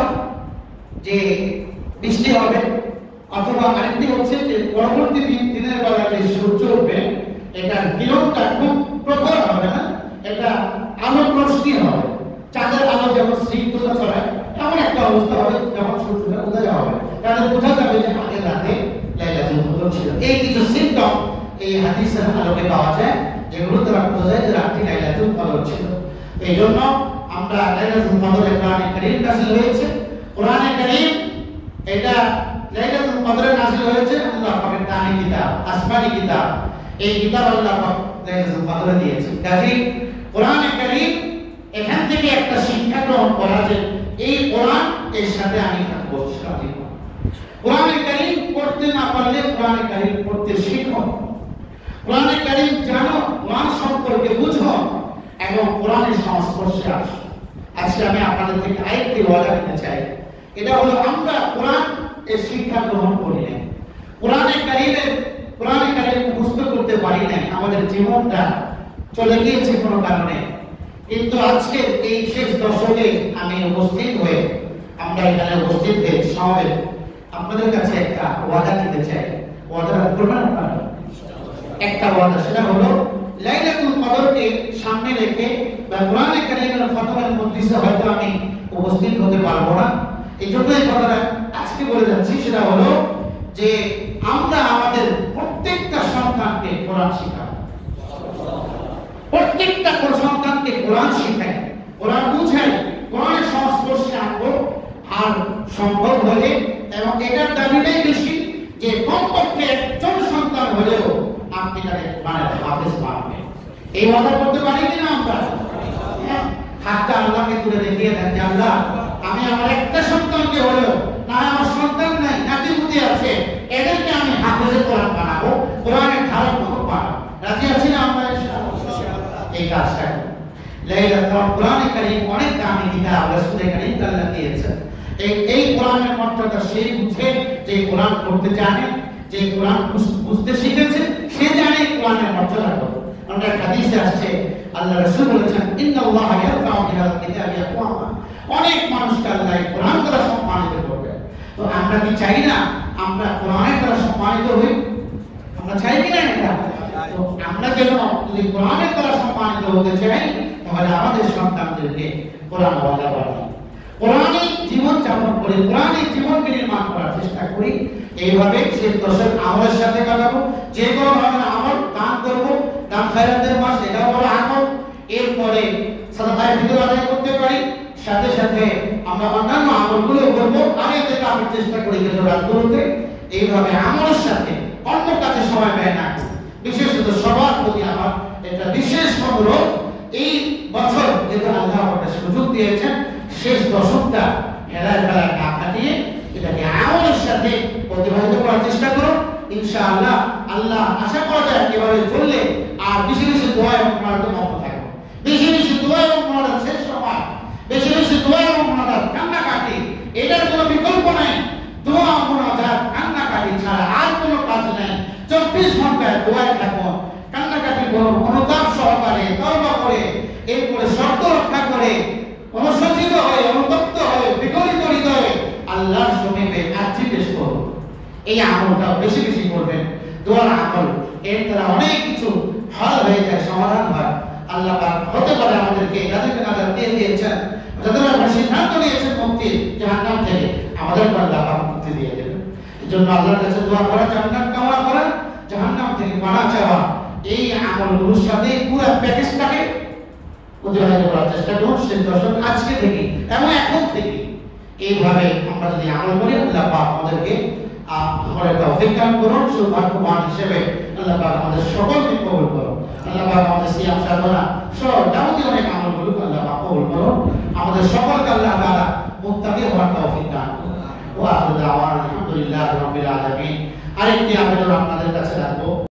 S1: যে বৃষ্টি হবে, অথবা আরেকটি হচ্ছে যে পরবর্তী দিন দিনের বেলা যে সূর্য উঠবে, এটা কিরণটা খুব প্রখর হবে না, এটা আলো রশ্মি হবে, চাঁদের আলো যেমন স্নিগ্ধতা ছড়ায় এমন একটা অবস্থা হবে যখন সূর্যটা উদয় হবে, তাহলে বোঝা যাবে যে আগের রাতে লাইলাতুল কদর ছিল। এই কিছু সিম্পটম এই হাদিসের আলোকে পাওয়া যায়, যেগুলো দ্বারা বোঝা যায় যে রাতে লাইলাতুল কদর ছিল। এই জন্য আমরা লাইলাতুল কদরে কোরআনে কারীম নাযিল হয়েছে, কোরআনে কারীম এটা লাইলাতুল কদরে নাযিল হয়েছে আল্লাহ পাকের দামি কিতাব, আসমানি কিতাব, এই কিতাব আল্লাহ পাক লাইলাতুল কদরে দিয়েছেন। কাজেই কোরআনে কারীম এখান থেকে একটা শিক্ষা গ্রহণ করা যে এই কোরআন এর সাথে আমি থাকবো, সাথে কোরআনে কারীম পড়তে না পারলে কোরআনে কারীম পড়তে শিখো, কোরআনে কারীম জানো, কোরআন সম্পর্কে বুঝো এবং কোরআনের সংস্পর্শে আসো। আজকে আমি আপনাদের থেকে আরেকটি ওয়াদা দিতে চাই, এটা হলো আমরা কোরআন এর শিক্ষা গ্রহণ করি না, কোরআনে কারীমের কোরআনে কারীম মুখস্থ করতে পারি না, আমাদের জীবনটা চলে গিয়েছে কোনো কারণে। কিন্তু আজকে এই শেষ দশকে আমি উপস্থিত হয়ে আমরা এখানে উপস্থিত হয়ে সবাই আপনাদের কাছে একটা ওয়াদা দিতে চাই। ওয়াদা করবেন আপনারা? একটা ওয়াদা, সেটা হলো লাইলাতুল কদরকে সামনে রেখে বা কোরআনে কারীমের খতমের মজলিসে হয়তো আমি উপস্থিত হতে পারবো না, এই জন্য এই কথাটা আজকে বলে যাচ্ছি। সেটা হলো যে আমরা আমাদের প্রত্যেকটা সন্তানকে কোরআন শেখাবো, প্রত্যেকটা সন্তানকে কোরআন শেখাই, কোরআন বুঝাই, কোরআনের সংস্পর্শে আনবো। আর সম্ভব হলে, এবং এটার দাবিটাই বেশি যে কমপক্ষে একজন সন্তান হলেও আপনি তাকে কোরআনের হাফেজ বানাবেন। এই ওয়াদা করতে পারি কিনা আমরা? হাতটা আল্লাহকে তুলে দেখিয়ে দেন যে আল্লাহ আমি আমার একটা সন্তানকে হলেও, না আমার সন্তান নাই, নাতিপুতি আছে, এদেরকে আমি হাফেজে কোরআন বানাবো, কোরআনের ধারক বানাবো। রাজি আছি না আমরা? এই কাজটা লাইলাতুল কোরআনে কারীম অনেক দামি কিতাব, রাসূল কারীম আল্লাহ দিয়েছেন। এই এই কোরআনের মর্যাদা সেই বুঝে যে কোরআন পড়তে জানে, যে কোরআন বুঝতে শিখেছে, সে জানে কোরআনের মর্যাদা কত। আমরা হাদিসে আসছে আল্লাহ রাসূল বলেছেন ইন্নাল্লাহা ইয়ারফাউ বিহাল কিতাবি আকওয়ামা, অনেক মানুষকে আল্লাহ কোরআন দ্বারা সম্মানিত করবে। তো আমরা কি চাই না আমরা কোরআনের দ্বারা সম্মানিত হই? আমরা চাই কি না এটা? তো আমরা যেন যদি কোরআনের দ্বারা সম্মানিত হতে চাই, তাহলে আমাদের সন্তানদেরকে কোরআন ওয়ালা বানাই, কোরআনে জীবন যাপন করি, কোরআনে জীবন নির্মাণ করার চেষ্টা করি। এইভাবে সে দশের আমলের সাথে কাটাবো, যে কোনো ধরনের আমল দান করবো, দান খায়রাতের মাস এটাও বড় আমল। এরপরে সাদাকায়ে ফিতর আদায় করতে পারি, সাথে সাথে আমরা অন্যান্য আমলগুলো করবো। আর এতে আমি চেষ্টা করি যে রাতগুলোতে এইভাবে আমলের সাথে অন্য কাজে সময় ব্যয় না করি। বিশেষত সবার প্রতি আমার এটা বিশেষ অনুরোধ, এই বছর যেটা আল্লাহ আমাদের সুযোগ দিয়েছেন, শেষ দশকটা হেলায় ফেলায় না কাটিয়ে এটাকে আমলের সাথে প্রতিবাহিত করার চেষ্টা করুন। ইনশাআল্লাহ আল্লাহ আশা করা যায় এভাবে চললে আর বেশি বেশি দোয়া এবং মোনাজাতে মগ্ন থাকবো, বেশি বেশি দোয়া এবং মোনাজাত শেষ সময়, বেশি বেশি দোয়া এবং মোনাজাত কান্নাকাটি, এটার কোনো বিকল্প নাই। দোয়া মোনাজাত কান্নাকাটি ছাড়া আর কোনো কাজ নাই। চব্বিশ ঘন্টায় দোয়ায় থাকুন, কান্নাকাটি করুন, অনুতাপ সহকারে তওবা করে, এরপরে শর্ত রক্ষা করে, অনুশোচিত হয়ে, অনুতপ্ত হয়ে, বিগলিত হৃদয়ে আল্লাহর সমীপে আরজি পেশ করুন। এই আমলটা বেশি বেশি করবেন, দোয়ার আমল, এর দ্বারা অনেক কিছু হল হয়ে যায়, সমাধান হয়। আল্লাহ পাক হতে পারে আমাদেরকে যাদেরকে নাজাত দিয়ে দিয়েছেন, যাদের আমরা সিদ্ধান্ত নিয়েছেন মুক্তি জাহান্নাম থেকে, আমাদেরকে আল্লাহ পাক মুক্তি দিয়ে দেবেন। এই জন্য আল্লাহর কাছে দোয়া করা, জান্নাত কামনা করা, জাহান্নাম থেকে পানা চাওয়া, এই আমলগুলোর সাথে পুরো প্যাকেজটাকে অতিবাহিত করার চেষ্টা করুন। সে দর্শক আজকে থেকে এবং এখন থেকে এইভাবে আমরা যদি আমল করি, আল্লাহ পাক আমাদেরকে আমলের তৌফিক দান করুন। সৌভাগ্যবান হিসেবে আল্লাহ পাক আমাদের সকলকে কবুল করুন। আল্লাহ পাক আমাদের সিয়াম সাধনা সহ যাবতীয় অনেক আমলগুলো আল্লাহ পাক কবুল করুন। আমাদের সকলকে আল্লাহ তাআলা মুত্তাকি হওয়ার তৌফিক দান করুন। ওয়া আখিরু দাওয়ানা আলহামদুলিল্লাহি রাব্বিল আলামিন। আরেকটি আবেদন আপনাদের কাছে রাখবো।